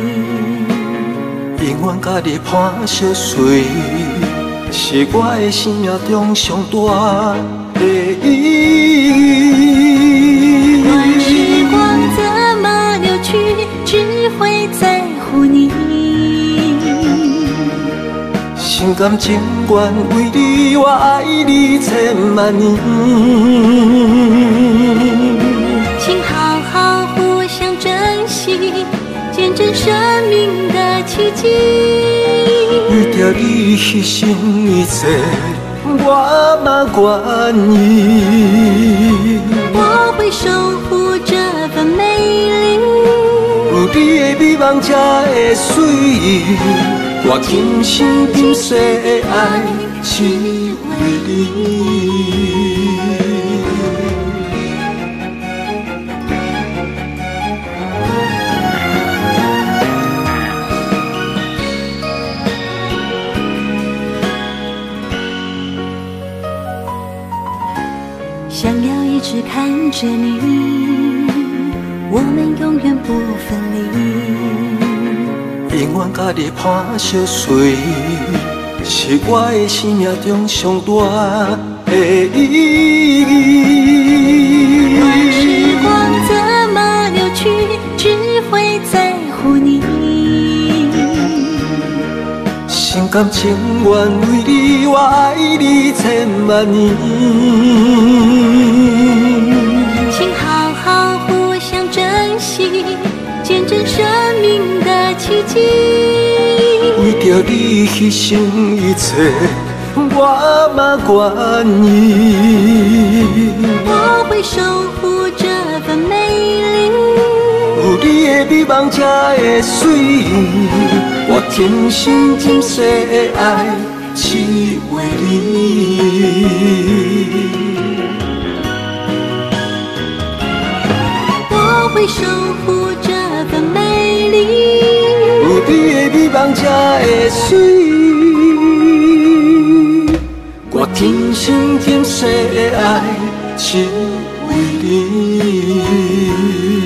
离。 永远甲你伴相随，是我的生命中上大的意义。 时光怎么流去，只会在乎你。 心甘情愿为你，我爱你千万年。 请好好互相珍惜，见证生命的奇迹。 为着你牺牲一切，我嘛愿意。 我会守护这份美丽， 有你的美梦才会水，我今生今世的爱是为你。 想要一直看着你，我们永远不分离。 永远甲你伴相随，是我的生命中上大的意义。 时光怎么流去，只会在乎你。 心甘情愿为你，我爱你千万年。 请好好互相珍惜，见证生命的奇迹。 为着你牺牲一切，我嘛愿意。 我会守护这份美丽， 有你的美梦才会水，我天生今世的爱只为你。 我会守护这份美丽， 有你的美梦才会水，我天生今世的爱只为你。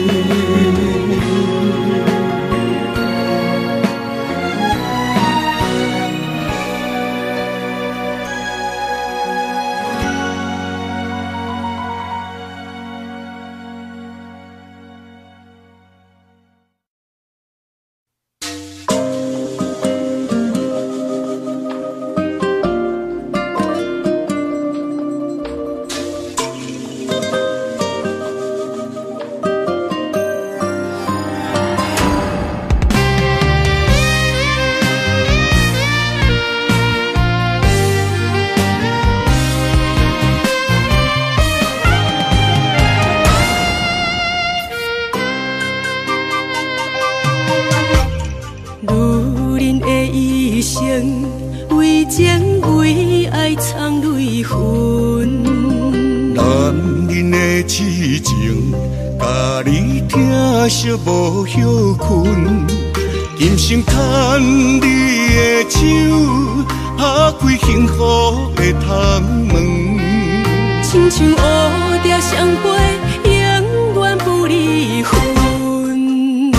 惜无休困，今生牵你的手，打开幸福的窗门。 亲像乌蝶相陪，永远不离分。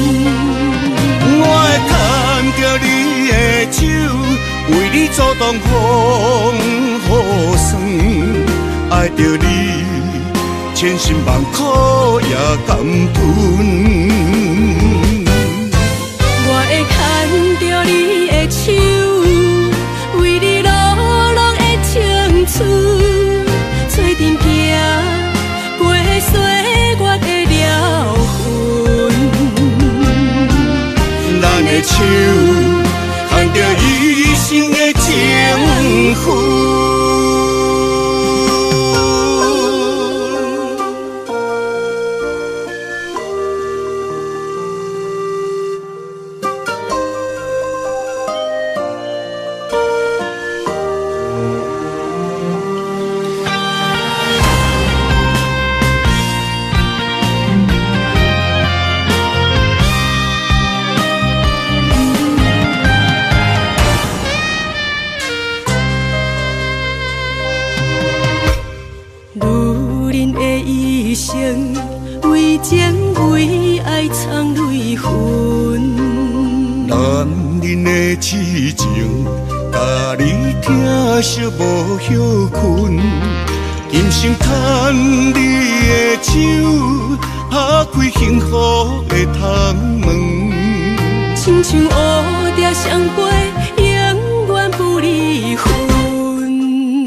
我会牵着你的手，为你阻挡风雨霜，爱着你。千辛万苦也甘吞， 我会牵着你的手，为你流浪的青春，做阵行过岁月的疗痕。 咱的手牵着一生的情分。痴情，甲你疼惜无休困，今生牵你的手，打开幸福的窗门。 亲像乌蝶相陪，永远不离分。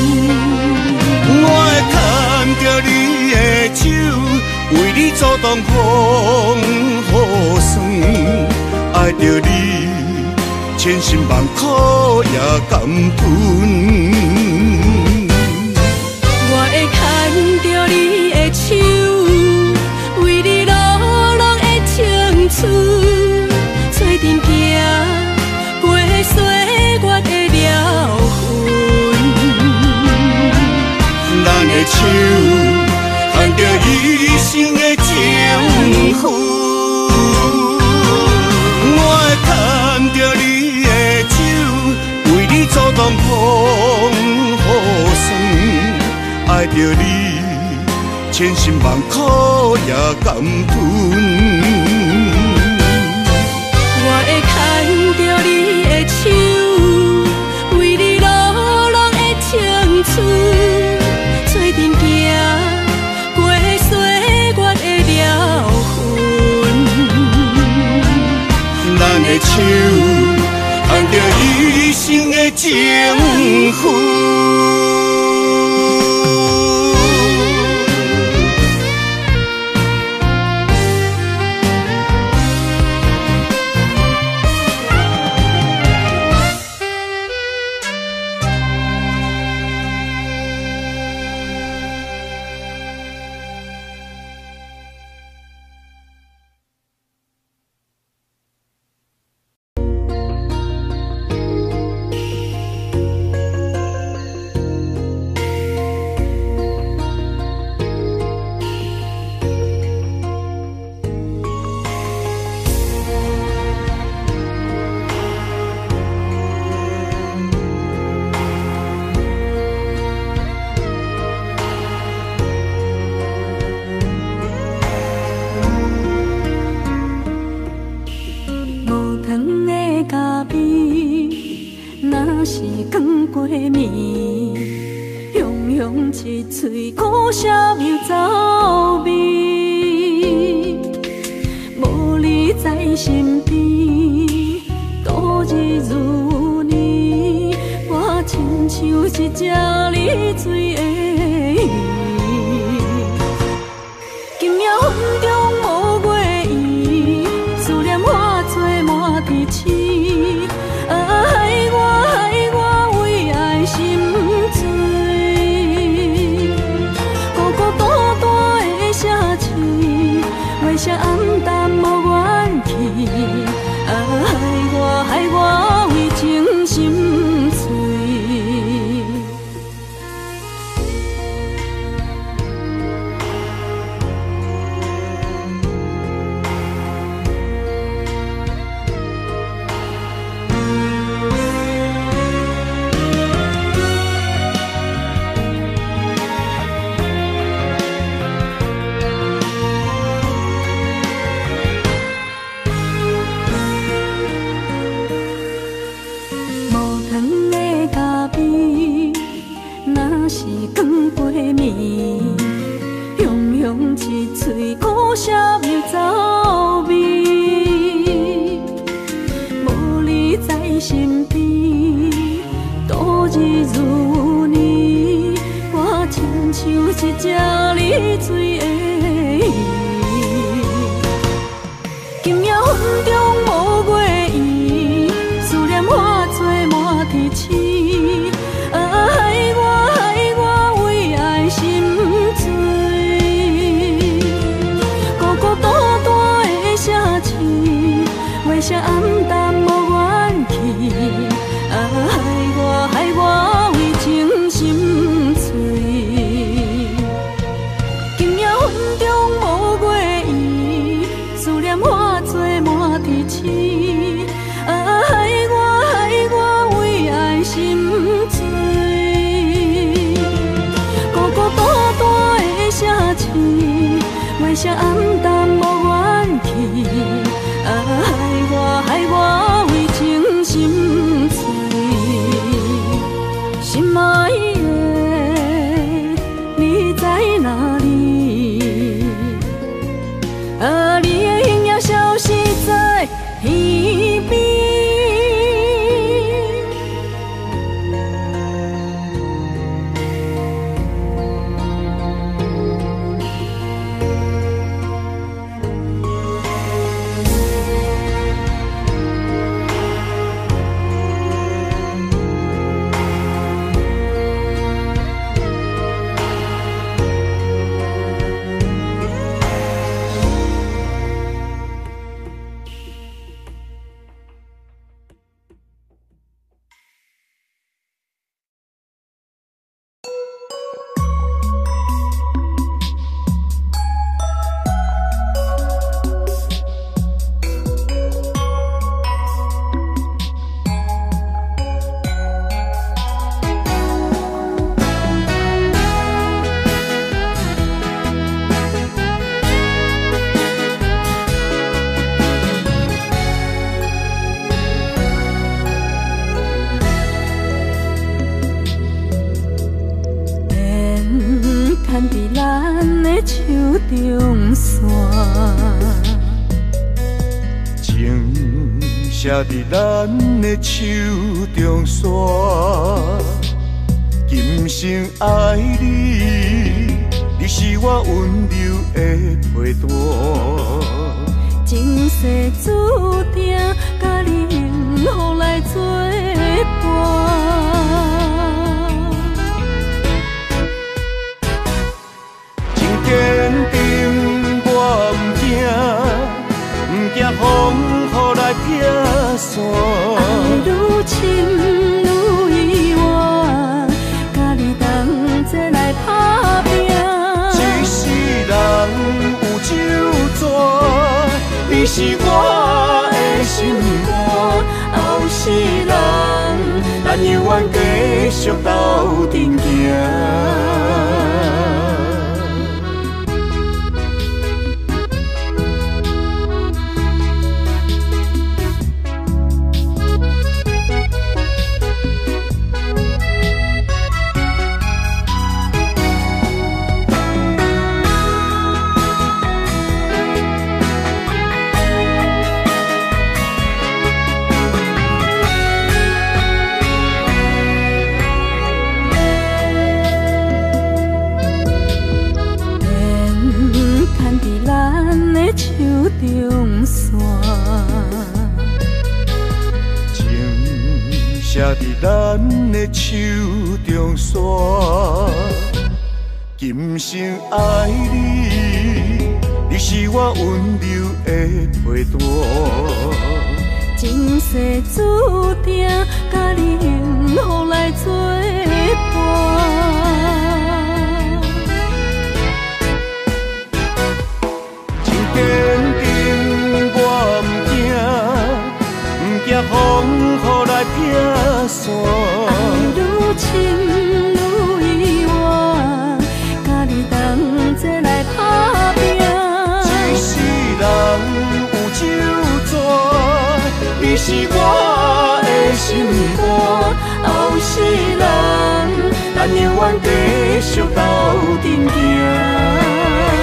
我会牵着你的手，为你阻挡风雨霜，爱着你。千辛万苦也甘吞， 我会牵着你的手，为你流浪的青春，做阵行过岁月的疗痕。 咱的手牵着一生的情分，我会牵着你。阻挡风雨霜，爱着着你，千辛万苦也甘吞。 我会牵着你的手，为你落落的青春，做阵行过岁月的疗痕。 咱的手牵着一生的情分。 一嘴苦涩又走味，无你在身边，度日如年，我亲像一只溺水的鱼。今夜风中无月圆，思念化作满天星。害我为爱心醉。为啥暗淡无元气？害我为情心碎。一嘴苦涩又走味，无你在身边，度日如年，我亲像一只溺水的鱼。今夜风中无月圆，思念化作满天星。害我为爱心醉。为啥暗淡无元气？害我为情心碎。今夜风中无月圆，思念化作满天星。害我为爱心醉。孤孤单单的城市，为啥暗淡无元气？害我为情心碎，心爱的你在哪里？你的影也消失在天边。 牵伫咱的手中线， 情写伫咱的手中线，今生爱你，你是我温柔的陪伴。 前世注定，甲你幸福来作伴。 真坚定，我唔惊，唔惊风雨来劈散。 爱愈深愈意外，甲你同齐来打拼。 一世人有酒泉。你是我的心肝，后世人，咱永远继续斗阵行。 手中线， 情写伫咱的手中线，今生爱你，你是我温柔的陪伴。 前世注定，甲你幸福来作伴。 坚定，我唔惊风雨来劈散。 爱愈深愈意外，甲你同齐来打拼。 一世人有酒泉，你是我的心肝。后世人，咱永远继续斗阵行。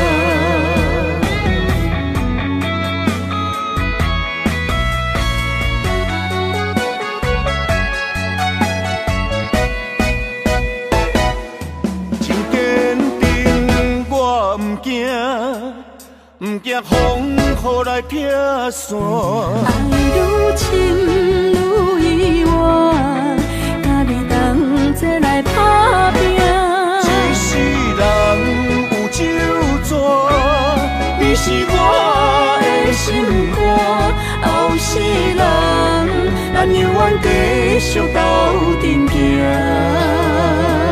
唔惊风雨来劈散， 爱愈深愈意外，甲你同齐来打拼。 一世人有酒泉，你是我的心肝。后世人，咱永远继续斗阵行。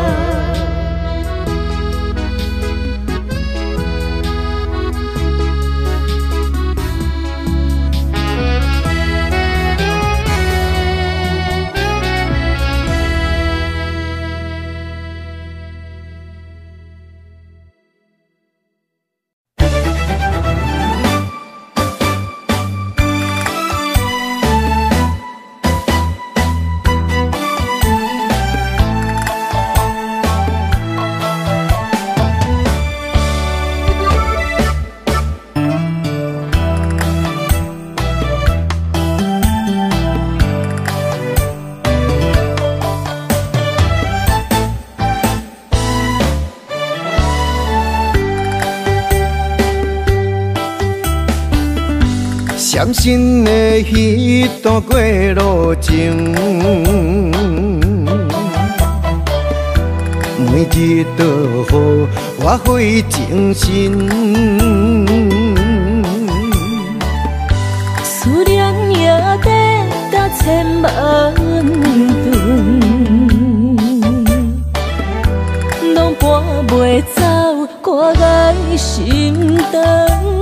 伤心的迄段过路情，每日都予我费精神。 思念也得到千万吨，拢搬袂走我的心肠。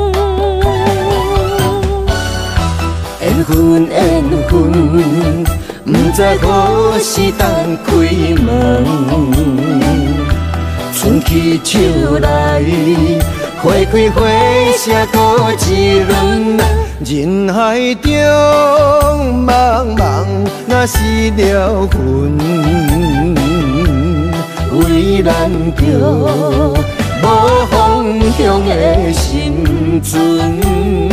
缘分缘分，不知何时当开门。春去秋来，花开花谢过一轮。人海中茫茫，若是了魂， 为咱着无方向的心存。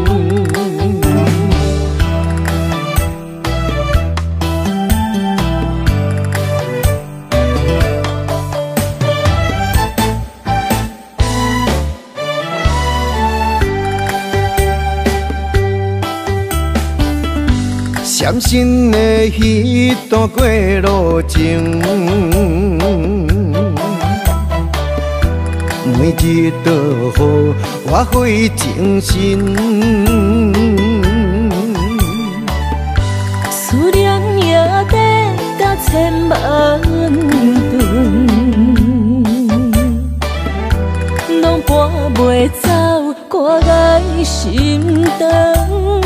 闪身的彼段过路情，每日都予我费精神。 思念也得到千万吨，拢搬袂走挂在心肠。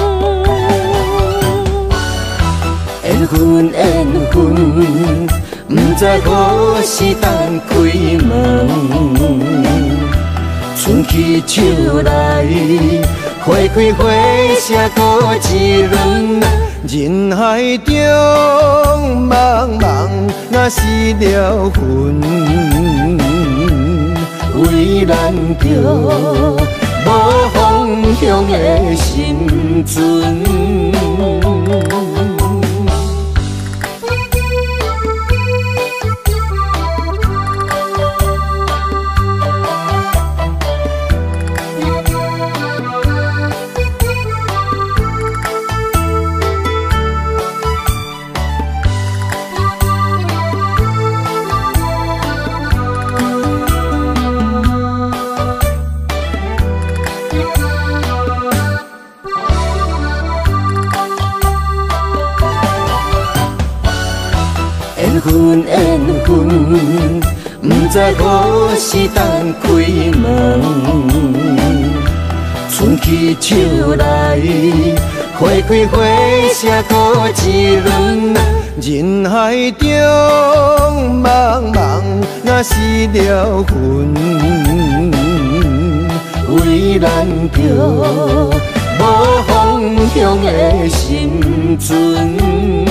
缘分缘分，不知何时当开门。春去秋来，花开花谢过一轮。 人海中茫茫，若是了魂，为咱着无方向的心存。 缘分缘分，不知何时当开门。春去秋来，花开花谢过一轮。 人海中茫茫，若是了魂， 为咱着无方向的心存。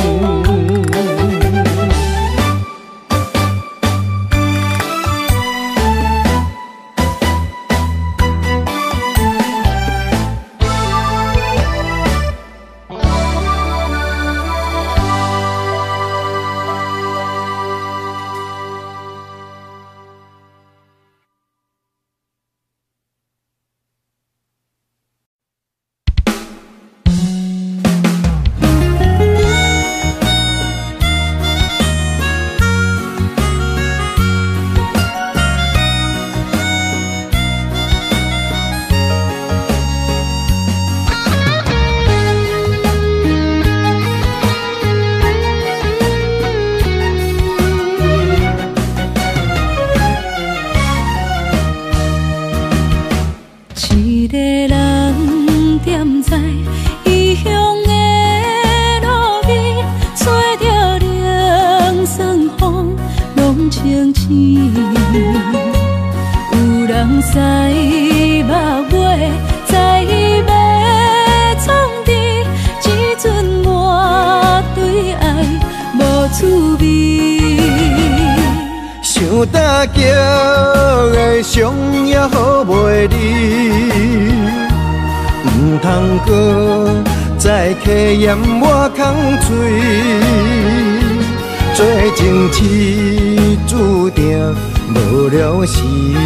想大桥的伤也好袂离，唔通搁再客嫌我空嘴。做情痴注定无了时，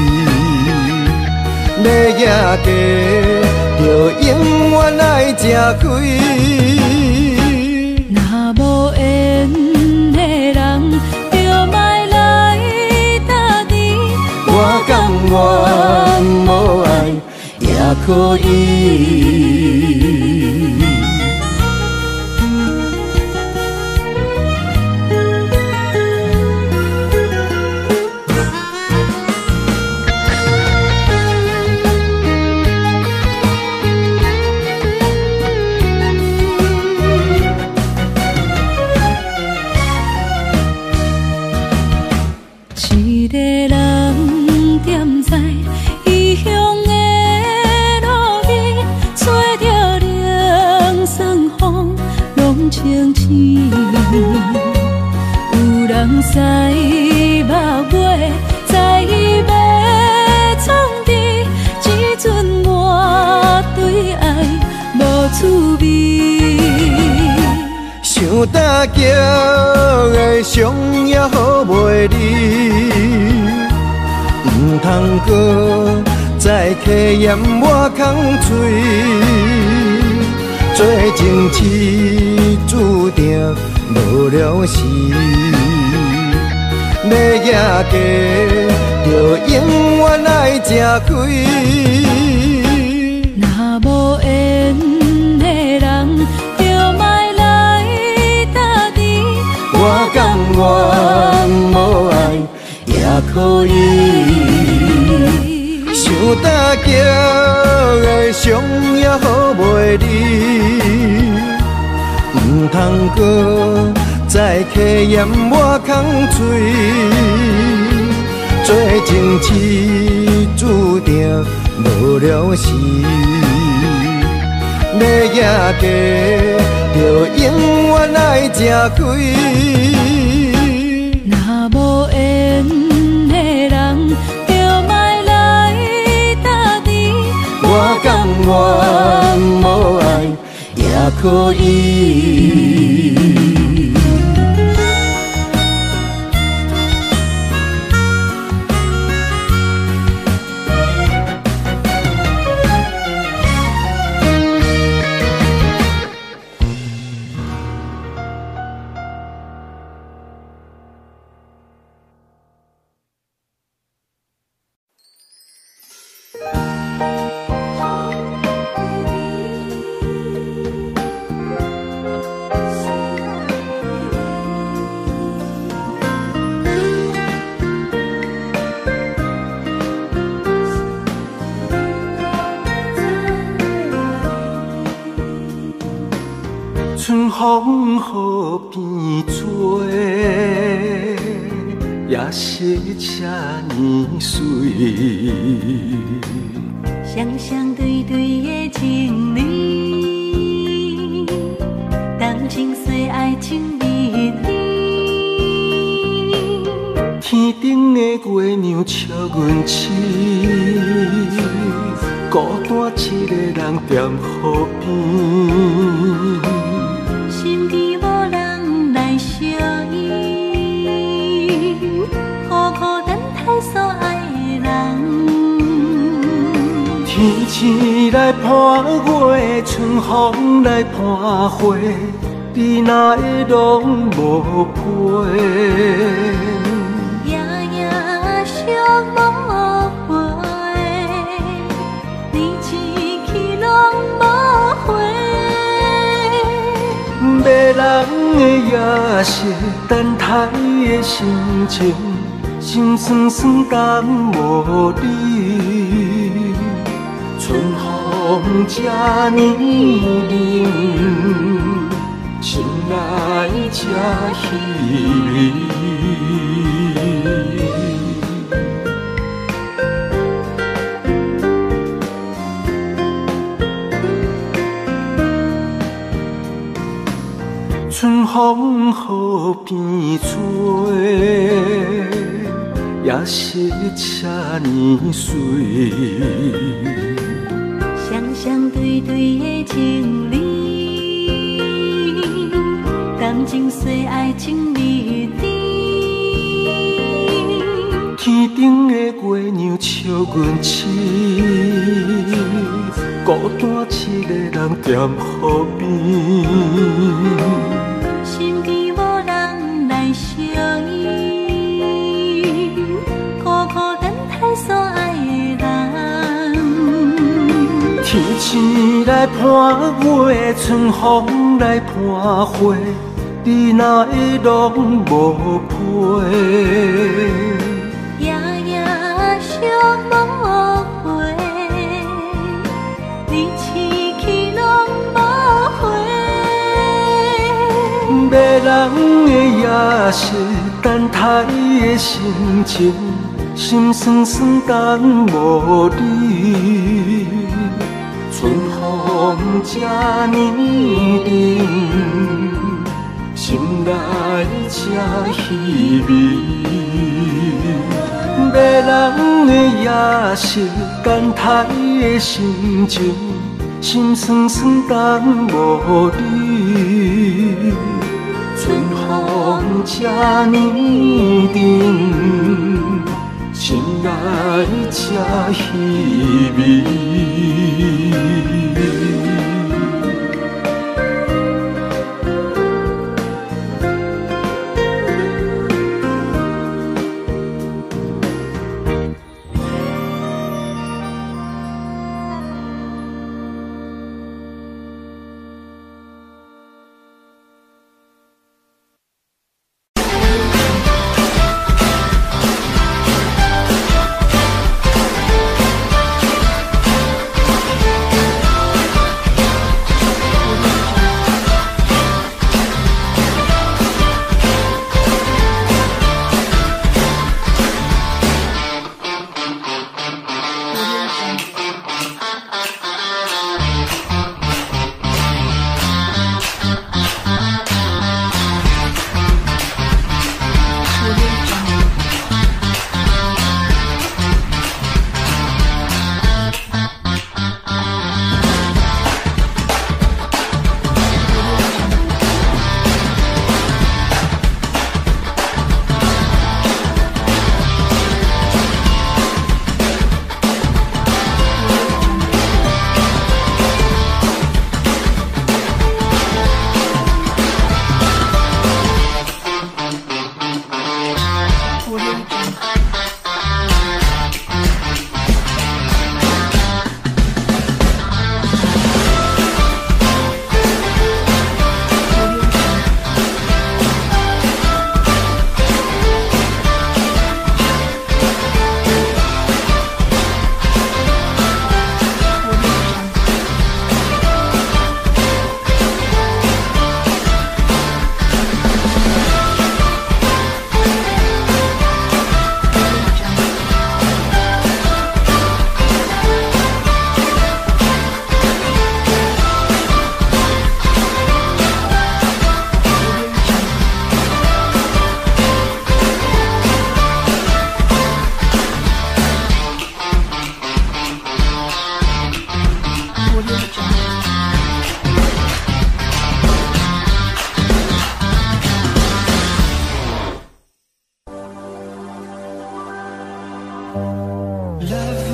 要野家就永远爱吃亏。 若无缘的人，就莫来搭你。 我甘愿无爱也可以。 一个人踮在异乡的路边，吹着凉爽风，拢清醒。有人使目叫的伤也好袂离，唔通搁再客嫌我空嘴，做情痴注定无了时，要野家就永远爱吃亏。 若无缘的人，就莫来打你。 我甘愿无爱也可以。想大叫的伤也好袂离，唔通搁再客嫌我空嘴，做情痴注定无了时，要野家就永远爱吃亏。 若无缘的人，就莫来打你。 我甘愿无爱也可以。 春风雨变做，也是这年水。 双双对对的情侣，谈情说爱情蜜蜜。 天顶的月亮笑阮痴，孤单一个人踮河边。 身边无人来相依，孤孤单单所爱的人。 天星来伴月，春风来伴花，你哪会拢无陪？ 夜夜想无回，你一去拢无回。 迷人的夜色，等待的心情，心酸酸等无你。春风这呢冷，心内这稀微。春风雨变做，也是这年水。 双双对对的情侣，谈情说爱情蜜蜜。 天顶的月亮笑阮痴，孤单一个人踮河边。 身边无人来相依，孤孤单单所爱的人。 天星来伴月，春风来伴花，你哪会拢无陪？ 夜夜想无回，你一去拢无回。 迷人的夜色，等待的心情，心酸酸等无你。春风这呢冷，心内这稀微。迷人的夜色，等待的心情，心酸酸等无你。春这呢重，心内这稀微。 La